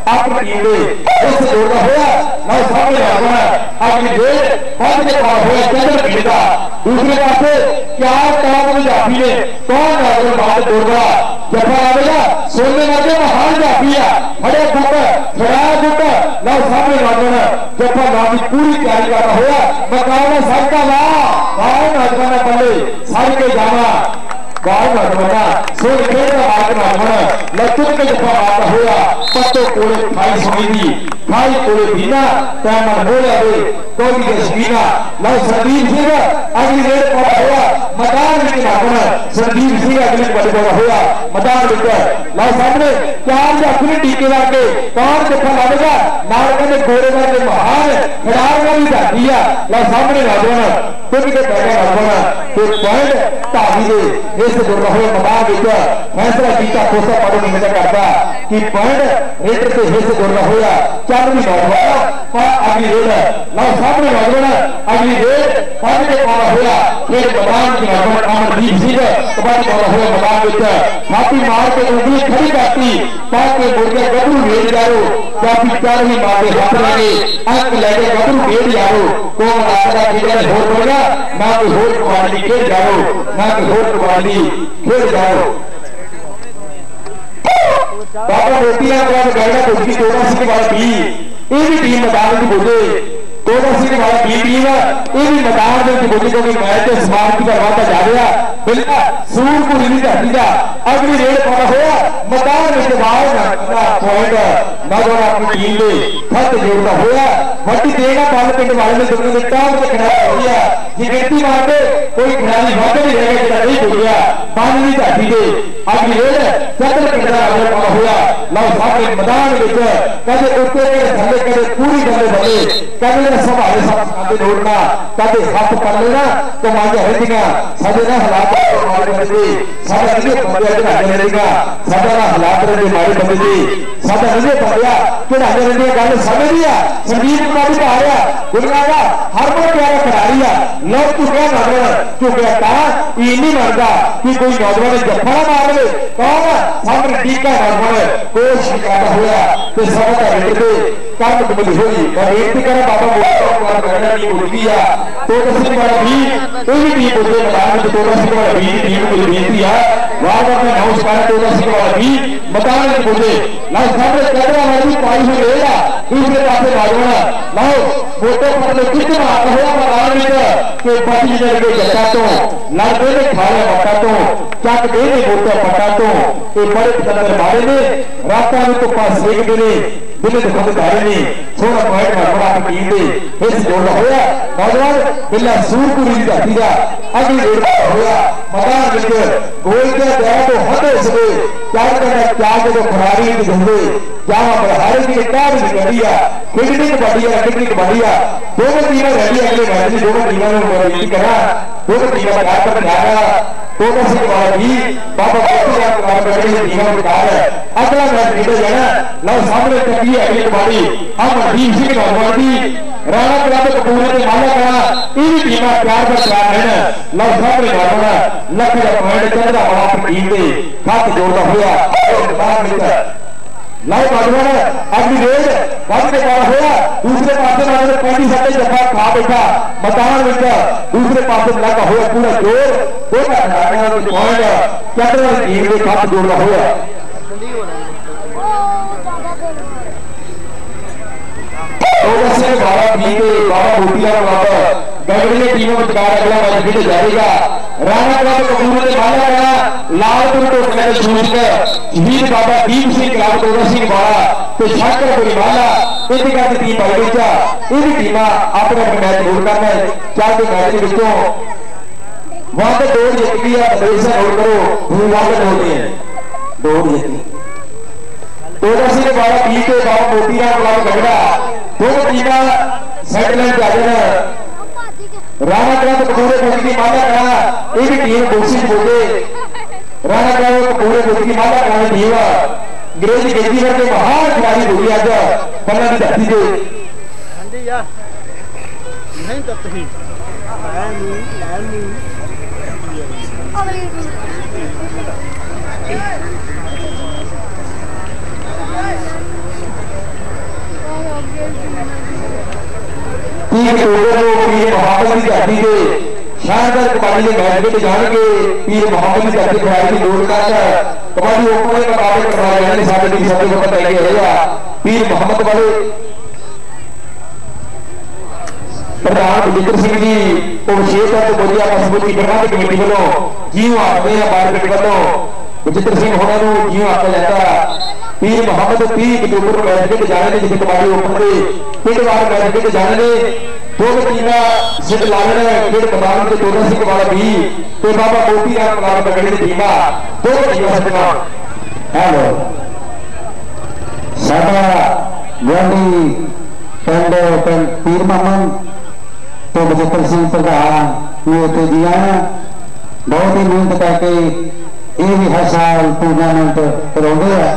अपनी टीम के इस जोड़ता हुआ ना सामने आगना अपनी डेढ़ पांच के पास हुआ चंद्र पीड़िता दूसरे पासे चार टाप में जाती है कौन नौजवान बात जोड़ता जफा आवेगा सोने लगे महान जाती है बड़े बुक खड़ा बुक ना सामने नौजवान जफा नाम की पूरी तैयारी कर रहा हुआ मकाना सबका वाह वाह नौजवान बल्ले सारी के जाना बाहर नौजवान सोच खेल का बात नौजवान लचुक के जफा आता हुआ पत्तों कोले खाई समीदी खाई कोले बीना तैमन हो जाए कोई के स्पीना लो संदीप सिंह अगली रेड पड़ा हुआ मैदान में नौजवान संदीप सिंह अगली बड़ी बड़ा हुआ मैदान में लो सामने चार अपनी टीके लाके कौन जफा लाएगा नारका ने गोरे वाले महान खिलाड़ी वाली जाती है लो सामने नौजवान तुम के पहले नौजवान तो पॉइंट ताबी दे इस जुड़ रहे मैदान में फैसला जीता कोसा पड़ो नहीं नजर करता कि पॉइंट रेडर से हिस्से जुड़ रहा हुआ चार भी नौजवान पर अगली रेड लो सामने नौजवान अगली रेड पांच के पाला हुआ फिर मैदान की नौजवान अमरदीप सिंह कबड्डी पाला हुआ मैदान में छाती मार के उंगली खड़ी करती ताकि मुर्गे गबरू भेज जाओ काफी चार ही मारे हाथ लगे अंक लगे गबरू भेज जाओ कौन आएगा किधर हो पड़ेगा ना कोई होट कबड्डी खेल जाओ ना कोई होट कबड्डी खेल जाओ बाबा रोटियां बाद गैरा कुछ की चौदह सिंह वाला भी ये भी टीम मैदान की बोले चौदह सिंह वाला की टीम ये भी मैदान में बोले क्योंकि मैच समाप्ति का वादा जा रहा बिल्ला सूर को रिलीज कर दिया अगली रेड पड़ा हुआ मैदान में बाहर पॉइंट नौजवान अपनी टीम में खत जोड़ता हुआ वड्डी देगा बाल पिंड वाले ने दुनिया में टाप से खिलाड़ी हो गया ये गिनती मारते कोई खिलाड़ी वाकई नहीं रहेगा जितना नहीं हो गया पानी नहीं जाती दे अगली रेड चंद्र पिंड वाले पड़ा हुआ लो सामने मैदान में कदे उत्ते के थल्ले कदे पूरी गले भले कदे संभाले साथ दौड़ना कदे हाथ कर लेना तो मांगे हरदियां सदे ना हालात मारे बंदे सादा नहीं पंडिया के आगे रहेगा सादा ना हालात रे मारे बंदे सादा नहीं पंडिया के आगे रहेगा गल समझ लिया संदीप कुमार भी आ रहा दुनिया का हर कोई प्यारा खिलाड़ी है लोग तो क्या नौजवान क्योंकि कहा ये नहीं मानता कि कोई नौजवान जफा मार ले कौन सामने टीका नौजवान कोच करता हुआ तो सब का रेट काम कबूल होगी और एक भी करा बाबा मोटा करना नहीं बोलती है तो सिंह वाला भी कोई भी टीम बोलते मैदान में तो सिंह वाला भी टीम को बेनती है बार बार मैं हाउस कर तो सिंह वाला भी मैदान में बोलते लाओ सामने कैमरा वाली पाई हुई लेगा दूसरे पासे नौजवान लाओ फोटो पकड़ कितना आता हुआ मैदान में के पार्टी जल के जटा तो लड़के ने खाया पटा तो चक दे ने फोटो पटा तो ये बड़े पत्थर मारे ने रास्ता में तो पास एक दिने बिल्ले तो खुद धारे ने सोना पॉइंट में बड़ा टीम दे इस जोड़ होया नौजवान बिल्ला सूर को रिलीज जाती जा अगली रेड होया मैदान में गोल के दया तो हटे सके चार करना चार के तो खिलाड़ी की धंधे जहां पर हारे की कार भी करिया क्रिकेट कबड्डी क्रिकेट कबड्डी दोनों टीमें रहती अगले मैच में दोनों टीमों में विनती करा दोनों टीमों का कार पर जाएगा दोनों से वाला भी बाबा बोलते हैं कार पर कई टीमों में कार है अगला मैच निकल जाना लो सामने तक ये अगली कबड्डी हम टीम से नौजवान भी राणा क्लब कपूर ने माला करा इन टीम प्यार पर प्यार है लो सामने नौजवान लख का पॉइंट चल रहा है अपनी टीम के हाथ जोड़ता हुआ और बाहर निकल लाओ नौजवान अगली रेड वक्त के बाद हुआ दूसरे पासे वाले पैंतीस सत्ते जफा खा बैठा मैदान में दूसरे पासे लगा हुआ पूरा जोर दो पॉइंट चंद्र टीम के साथ जोड़ रहा हुआ बाबा बीते बाबा भूतिया बाबा गढ़गढ़ी टीमों में कार अगला मैच खेले जाएगा राणा क्लब कपूर ने माला करा लालपुर को पहले छूट कर वीर बाबा दीप सिंह क्लब चौदह सिंह बाड़ा तो छाकर को माला इनकी का टीम आई बेचा इन टीम अपने अपने मैच गोल करना है चार के मैच के विचों वहां पे दौड़ जीत गई है हमेशा नोट करो भूल वाले होते हैं दौड़ जीती चौदह सिंह बाड़ा पी के बाबा मोतिया क्लब गढ़ा दोनों टीम सेटलमेंट जा रहे हैं राणा क्लब कपूरे कोच की माला करा एक टीम कोशिश बोले राणा क्लब कपूरे कोच की माला करा टीम अंग्रेज गेंदी के महान खिलाड़ी हुई आज पन्ना की धरती से ठंडी यार नहीं तब ही मुकाबले की धरती के शानदार कबड्डी के मैच में जाएंगे पीर मोहम्मद की धरती खिलाड़ी की दौड़ का कबड्डी ओपन के मुकाबले करवाए जाने साढ़े तीन सौ को पता रहेगा पीर मोहम्मद वाले प्रधान बलजिंदर सिंह जी और विशेष तौर पर बोलिया मजबूती प्रबंध कमेटी वालों जियों आखते हैं मार्केट वालों बलजिंदर सिंह होना जियों आखा जाता पीर मोहम्मद तीह अक्तूबर मैच के जाने ने जिसे कबड्डी ओपन के पिंड वार मैच के जाने ने दो टीमां जित ला रहे हैं खेल मैदान के दोनों सिंह वाला भी तो बाबा मोती राम कलाम पकड़ी की टीमां दो टीमां सजना हेलो साडा गवांडी पिंड पिंड पीर मोहम्मद तो बलजिंदर सिंह प्रधान ने उत्ते दिया बहुत ही मेहनत करके ये भी हर साल टूर्नामेंट करवाते हैं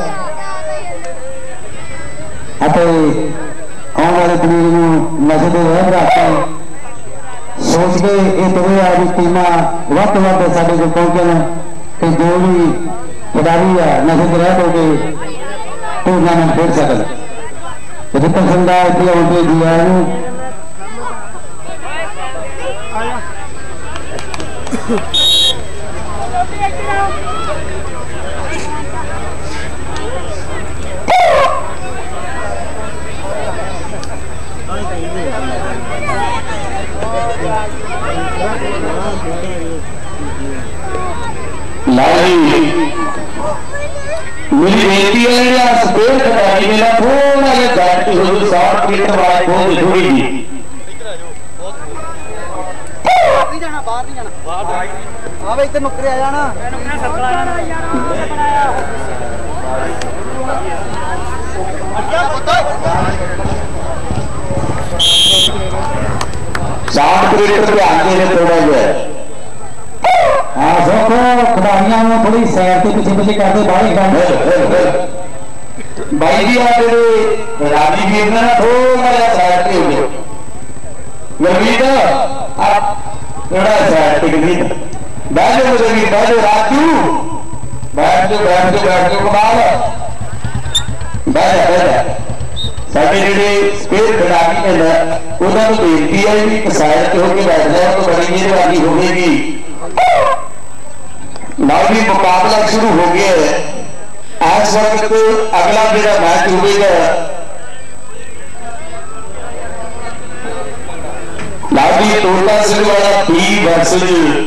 आने वाले पीढ़ी को नशे के रहम रख सोच के ये दोवें आज टीमां वध वध साडे कोल पहुंचन कि जो भी खिडारी है नशे के रहम होकर टूर्नामेंट खेल सकन बलजिंदर सिंह का इतने आउटे दिया मेरी बेनती है स्पेयर कटाई मेरा थोड़ा जिहा जाती हो साठ फीट वाला बहुत थोड़ी जी बाहर नहीं जाना हां भाई इधर नुकरे आ जाना नुकरे सर्कल आ जाना साठ फीट ध्यान देने थोड़ा जिहा हाँ देखो खिडारियों में थोड़ी सैर के पीछे पीछे करते बाहर भाई जी आ जेडे राजी वीर ने थोड़ा जिहा सैर ते हो गए गुरमीत आप थोड़ा सैर ते गुरमीत बैठ जाओ गुरमीत बैठ जाओ राजू बैठ जाओ बैठ जाओ बैठ जाओ कमाल बैठ जा बैठ जा साडे जेडे स्पेयर खिडारी ने उन्हां नूं बेनती है कि सैर ते होके बैठ जाओ तो बड़ी मेहरबानी होगी भी मुकाबला शुरू हो गया है इस वक्त अगला जो मैच होगा लाभी तोता सिंह वाला बी वर्सेस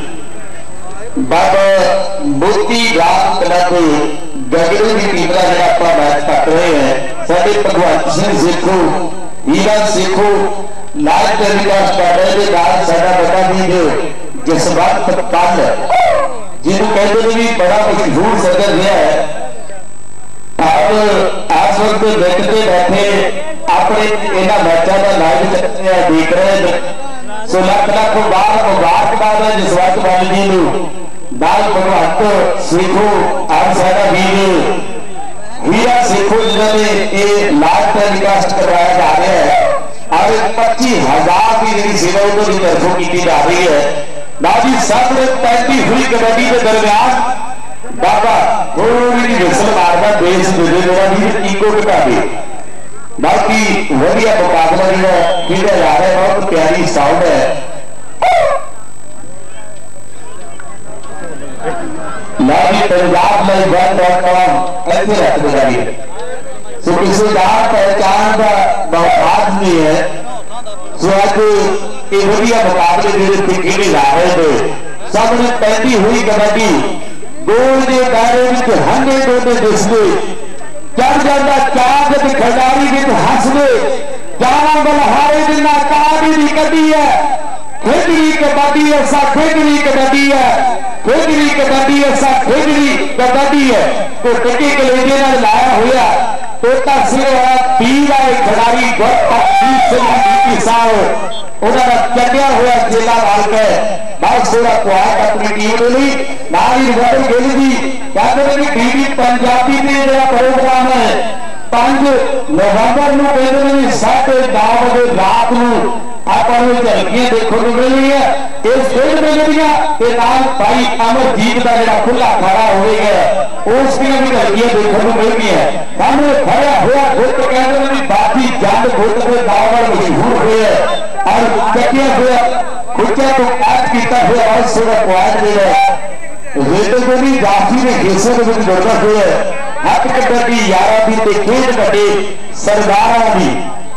बाबा मोती राम क्लब गगड़े की टीम का जो आप मैच कर रहे हैं साढ़े भगवंत सिंह सेखो हीरा सेखो लाल टेलीकास्ट कर रहे हैं साडा बड़ा भी जिस वक्त कल जिन्होंने कहते हैं भी बड़ा मशहूर सदर रहा है अब इस वक्त देखते बैठे अपने इन्होंने मैचों का लाइव देख रहे हैं सो लख लख बार मुबारकबाद है जिस वक्त बाल जी नाल भगवंत सेखो आज साडा वीर हीरा सेखो जिन्होंने ये लाइव टेलीकास्ट करवाया जा रहा है अब पच्चीस हजार की जी सेवा उन्होंने तरफों की जा रही है बाजी सामने पैंती हुई कबड्डी के दरमियान बाबा थोड़ी विसल मारदा देश मिले मेरा भी ईगो घटा दे बाकी वधिया मुकाबला जो खेला जा रहा है बहुत प्यारी साउंड है लाभी पंजाब में वन डॉट कॉम ऐसे रख दे रही है सो किसी जान पहचान का बहुत नहीं है सो आज ये वधिया मुकाबले जो खेले जा रहे थे सबने पैदी हुई कबड्डी गोल के दायरे में हंगे डोडे दिसते चढ़ जाता चाक खिडारी में हंसते जाना बलहारे बिना काबी भी कदी है खेडरी कबड्डी ऐसा खेडरी कबड्डी है खेडरी कबड्डी ऐसा खेडरी कबड्डी है तो टिके कलेजे ने लाया हुआ तोता सिर वाला पीर आए खिडारी उन्होंने चढ़िया हुआ चेला मार के बहुत थोड़ा कुआट अपनी टीम के लिए नारी रिजल्ट खेली थी कहते हैं टीवी पंजाबी में जो प्रोग्राम है पांच नवंबर को कहते साढ़े नौ बजे रात को आपको झलकियां देखने को मिली है इस खेल में भाई अमरजीत का जो खुला खड़ा हो गया उसकी भी झलकियां देखने को मिल गई है सामने खड़ा हुआ गुट कहते हैं बाकी जंग गुट के नाम मशहूर हुए और चकिया हुआ खुचा तो कैच किया हुआ बहुत सोलह पॉइंट जो है वेतन को भी जाफी ने हिस्से में जुड़ता हुआ हक कबड्डी यारा भी ते खेल कटे सरदारा भी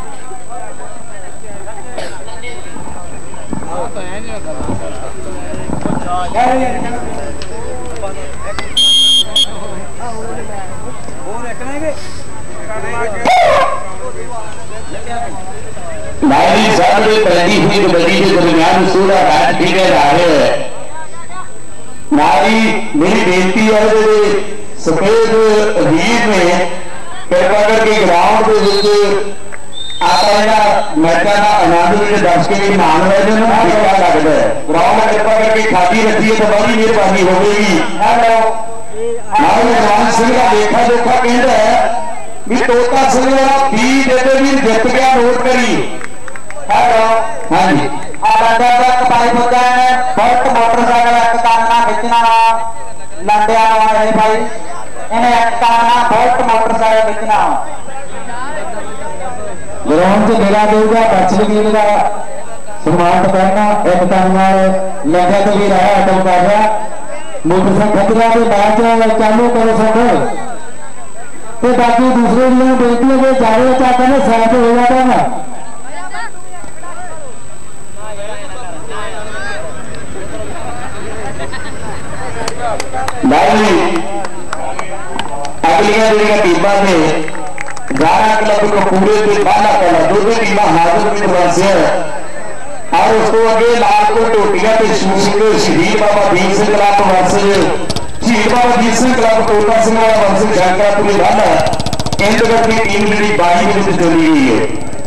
नारी साहब ने पहली हुई कबड्डी के दरमियान सोलह मैच खेले जा रहे हैं नारी मेरी बेनती है जो सफेद वीर ने कृपा करके ग्राउंड के आता मैचों का आनंद जो दर्शक भी मान रहे हैं क्या लगता है ग्राउंड कृपा करके खाती रखी है तो बड़ी मेहरबानी होगी जवान सिंह का देखा देखा कहता है भी तोता सिंह वाला बी देते भी जित गया नोट करी हेलो हाँ जी मोटरसाइकिल एक काना बेचना लंडिया है भाई इन्हें एक काना बहुत मोटरसाइकिल बेचना ग्राउंड से मेला देगा बच्चे भी का सम्मान करना एक काना लंडिया तो भी रहा अटल कर रहा मोटरसाइकिल खतरा के मैच चालू करो सब तो बाकी दूसरे लिए बेटी है जारे चाहते हैं साथ हो जाता है ना अगलियां टीमां ने ग्यारह क्लब को पूरे के बारह पहला दोनों टीम हाजिर से और उसको अगे लालकोट टोटिया के शहीद बाबा दीप सिंह क्लब वर्सेज शहीद बाबा दीप सिंह क्लब टोटा सिंह वर्सेज शंकरापुरी वन इंद की टीम जी बाई में चली गई है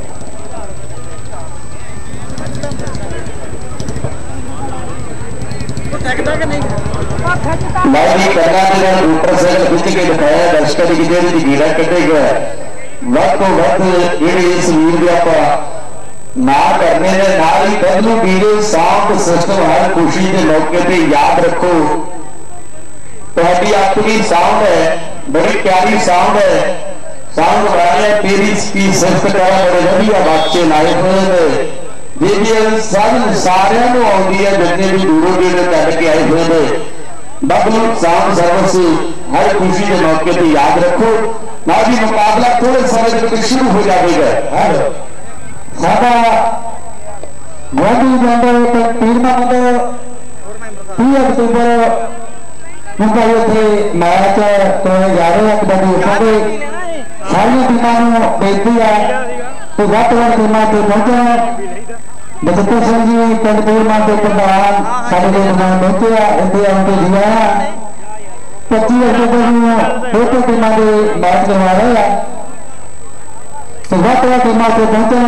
मोटरसाइकिल खिंच के दिखाया दर्शकों की गिरफ्त कीड़ा कटेगा वक्त तो वक्त जेडे इस वीर भी आप ना करने ने ना ही बदलू वीडियो साउंड सिस्टम हर खुशी के मौके पे याद रखो तुम्हारी अपनी साउंड है बड़ी प्यारी साउंड है साउंड वाले तेरी की सिफ्त करा बड़े वधिया बच्चे लाए हुए ने जी सब सारे आती है जितने भी दूरों दूर करके आए हुए ने बबलू साउंड सर्विस हर खुशी के मौके पर याद रखो ना भी मुकाबला थोड़े समय तक शुरू हो जाएगा साडा मोदी जंडे टूर्नामेंट तीस अक्टूबर उनका ये मैच करने जा रहे हैं कबड्डी सारी सारिया टीमों बेनती है तो वक्त वक्त टीमों से पहुंचे बचतर सिंह जी पिंड टूरनामेंट के प्रधान सारे मेहमान पहुंचे इंडिया उनके दिया पच्चीस अक्टूबर दो टीमों के मैच करवा रहे हैं तो वक्त वक्त टीमों से पहुंचे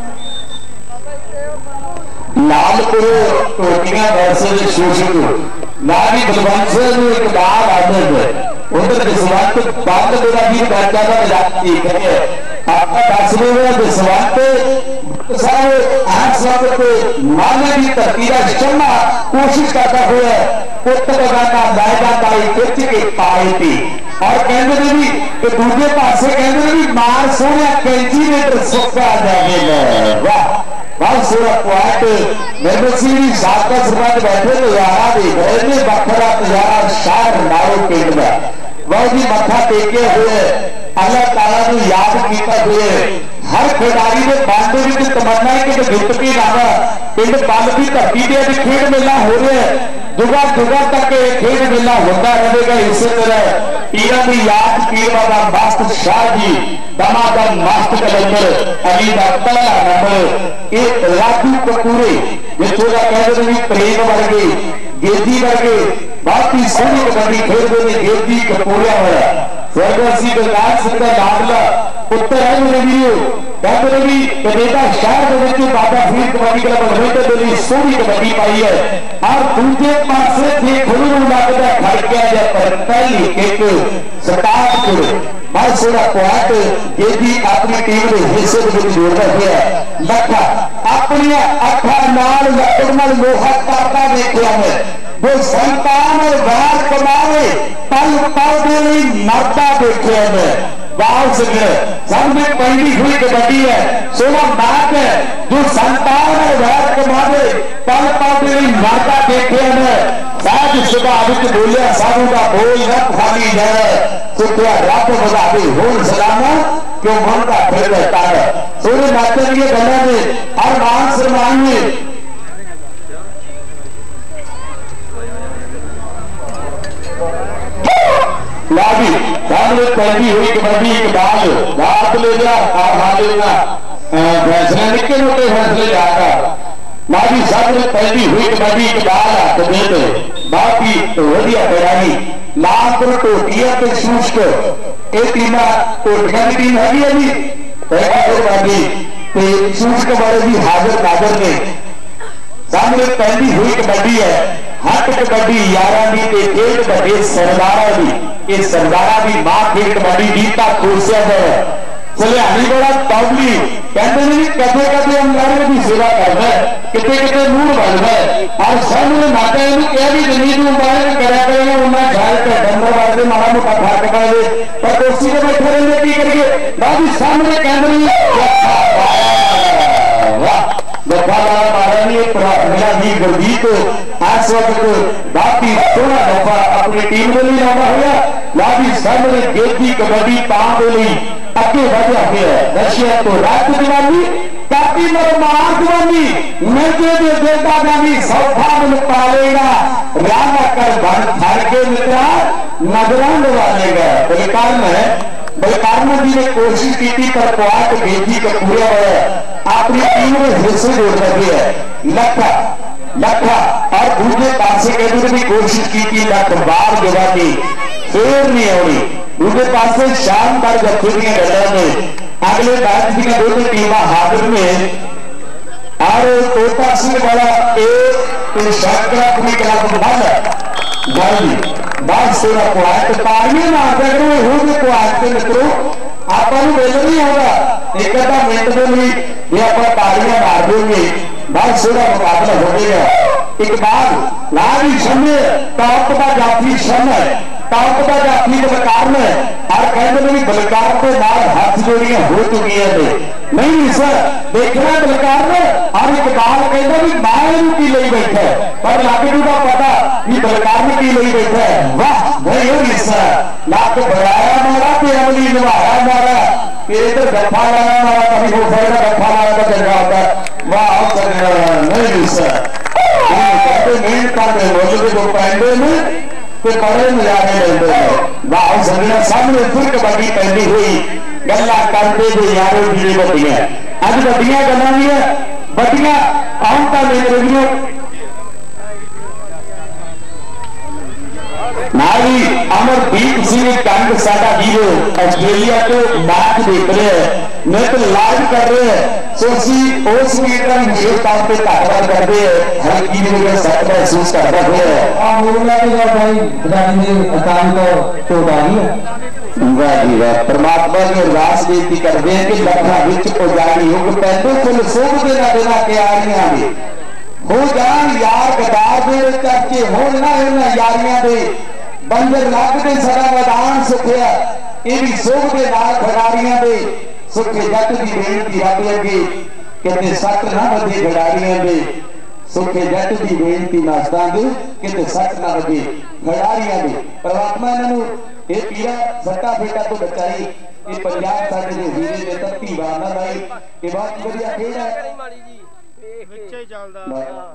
लालपुर टोटियां वर्सेज शोषक ना भी बलवंत सिंह एक बार आदत है उधर जसवंत बंद मेरा भी बच्चा का जाती है आपका दसवें में जसवंत सारे आठ साल के माने की धरती का चढ़ना कोशिश करता हुआ पुत लगाना लाएगा ताई खिंच के पाए थी और कहते भी कि दूसरे पासे कहते भी मार सोने कैंची में सुखा जाएगा वाह बहुत सोलह पॉइंट निर्मल सिंह जी साबका सरपंच बैठे नजारा देख रहे थे बखरा नजारा शाह नारो पिंड का बहुत ही मत्था टेके हुए अल्लाह ताला ने याद किया हुए हर खिलाड़ी ने बांधे की तमन्ना है कि जित के नाम पिंड बल की धरती से खेल मेला हो रहा है जुगा जुगा तक खेल मेला होता रहेगा इसी तरह पीरा की याद पीर बाबा मस्त शाह जी दमादम मस्त कलंदर अली का पहला नंबर एक राजू कपूरे जिसको कहते भी प्रेम वर्गे गेदी वर्गे बहुत ही सोहनी कबड्डी खेलते हैं गेदी कपूरिया वाला स्वर्गवासी गुरदास सिंह का लाडला पुत्र है मेरे वीरो कहते भी कनेडा शहर के बाबा फरीद कबड्डी क्लब बलवेंद्र के लिए सोहनी कबड्डी पाई है और दूसरे पासे थे खुलू लगता खड़ गया जब पर पहली एक सतापुर बहुत सोलह पॉइंट गेदी अपनी टीम के हिस्से में जोड़ता हुआ लखा अपनी अखा नाल लकड़ नाल लोहा करता देखा है वो संतान बाहर कमावे पल पल के लिए मरता देखे हैं बाल से सामने पहली हुई कबड्डी है सोलह मैच है जो संतान वैद कमावे पल पल मेरी माता देखे साज सुबह बोलिया साधु का बोल न खाली जाए सुखिया रब बधावे होर सलामा क्यों मन का फिर रहता है सोने माता की गला में हर मान सम्मान में लागी सामने पहली हुई कबड्डी के बाद बात ले जा लेना फैसले निके मोटे फैसले जाकर लागी सामने पहली हुई कबड्डी के बाद तो बाकी वधिया खिडारी लाखपुर टोटिया ते शुष्क ਇਹ ਟੀਮਾਂ ਟੋਟੀਆਂ ਦੀ ਟੀਮ ਹੈਗੀ ਹੈ ਜੀ ਬਾਕੀ ਤੇ शुष्क वाले भी हाजिर नाजर ने सामने पहली हुई कबड्डी है हट कबड्डी यारा की ते खेल बड़े सरदारा की ये सरदारा की मां खेल कबड्डी जीता कोशिया है सलियानी बड़ा तौली कहते नहीं कदे कदे अंगारे की सेवा करता है कितने कितने नूर बनता है और सामने माता ने कह भी जनी तू बाहर करा करेगा उन्हें ख्याल कर डंबर वाले माड़ा मोटा फर्क पाए पर कुर्सी पे बैठे रहने की करिए बाकी सामने कहते गफा वाला मारा नहीं मेरा जी गुरदीप इस वक्त बाकी सोलह दफा अपनी टीम के लिए लाना होगा बाकी सामने गेती कबड्डी पां के लिए अगे बढ़ा गया रशिया तो रात दीवानी काफी मरमार दीवानी मिलते जो देता जानी सौफा में पालेगा रामा कर बन फर के मित्रा नजरान वालेगा बलिकार में बलिकार में जी ने कोशिश की थी पर क्वाट भेजी का पूरा अपनी टीम में हिस्से जोड़ सके है लखा लखा और दूसरे पासे कहते भी कोशिश की थी लख बार जगह की फिर नहीं होनी दूसरे पास से शानदार गतिविधियां गला में अगले मैच की दोनों टीम हाजिर में और तोता सिंह वाला एक शाकरा अपनी क्लब बंद भाई बात सोलह पॉइंट तालियां मारते करो हो गए पॉइंट के मित्रों आपको मिल नहीं होगा एक आधा मिनट में भी ये आप तालियां मार देंगे बात सोलह मुकाबला हो गया एक बार लाभी समय टॉप का जाफी समय टॉप का जाफी बलकार में हर कहते भी बलकार के नाल हाथ जोड़ियां हो चुकी है नहीं सर देखना बलकार में और एक बार कहते भी मैं की ले बैठा है पर लागे का पता कि बलकार में की ले बैठा है वाह वही हो सर लाख बढ़ाया मारा फिर अमली निभाया मारा फिर इधर गप्पा लाया मारा कभी हो सकता गप्पा लाया तो चल रहा होता वाह नहीं सर मेहनत करते रोज को पहनते में तो बड़े नजारे लेते हैं वाह सजना सामने फिर कबड्डी पहनी हुई गल्ला करते थे यारों की बड़ियां अज बड़ियां गल्ला भी है बड़ियां आम का ले रही नारी अमरदीप सिंह कंग साडा हीरो ऑस्ट्रेलिया तो मैच देख रहे हैं मैं तो लाइव कर रहे हैं सोची उस मीटर विशेष तौर पे धन्यवाद करते हैं हल्की में सच महसूस करता है और मुरला के भाई बधाई दे अकाल को तो डाली है वाह जी वाह परमात्मा की अरदास बेनती करते हैं कि लखा विच उजाड़ी युग पैदो फुल सोभ दे ना देना तैयारियां दे हो जान यार गदार दे करके हो ना इन्हां यारियां दे बंजर लग दे सारा मैदान सुखिया ये भी सोभ दे नाल खिडारियां दे सुखे जट की बेनती रब अगे कहते सट ना वजे खिडारियां दे सुखे जट की बेनती नास्तां दे कहते सट ना वजे खिडारियां दे परमात्मा इन्हां नूं ये पीरा सट्टा फेटा तो बचाई ये पंजाब साडे दे हीरे दे धरती वार ना लाई ये बहुत वधिया खेल है विच ही चलदा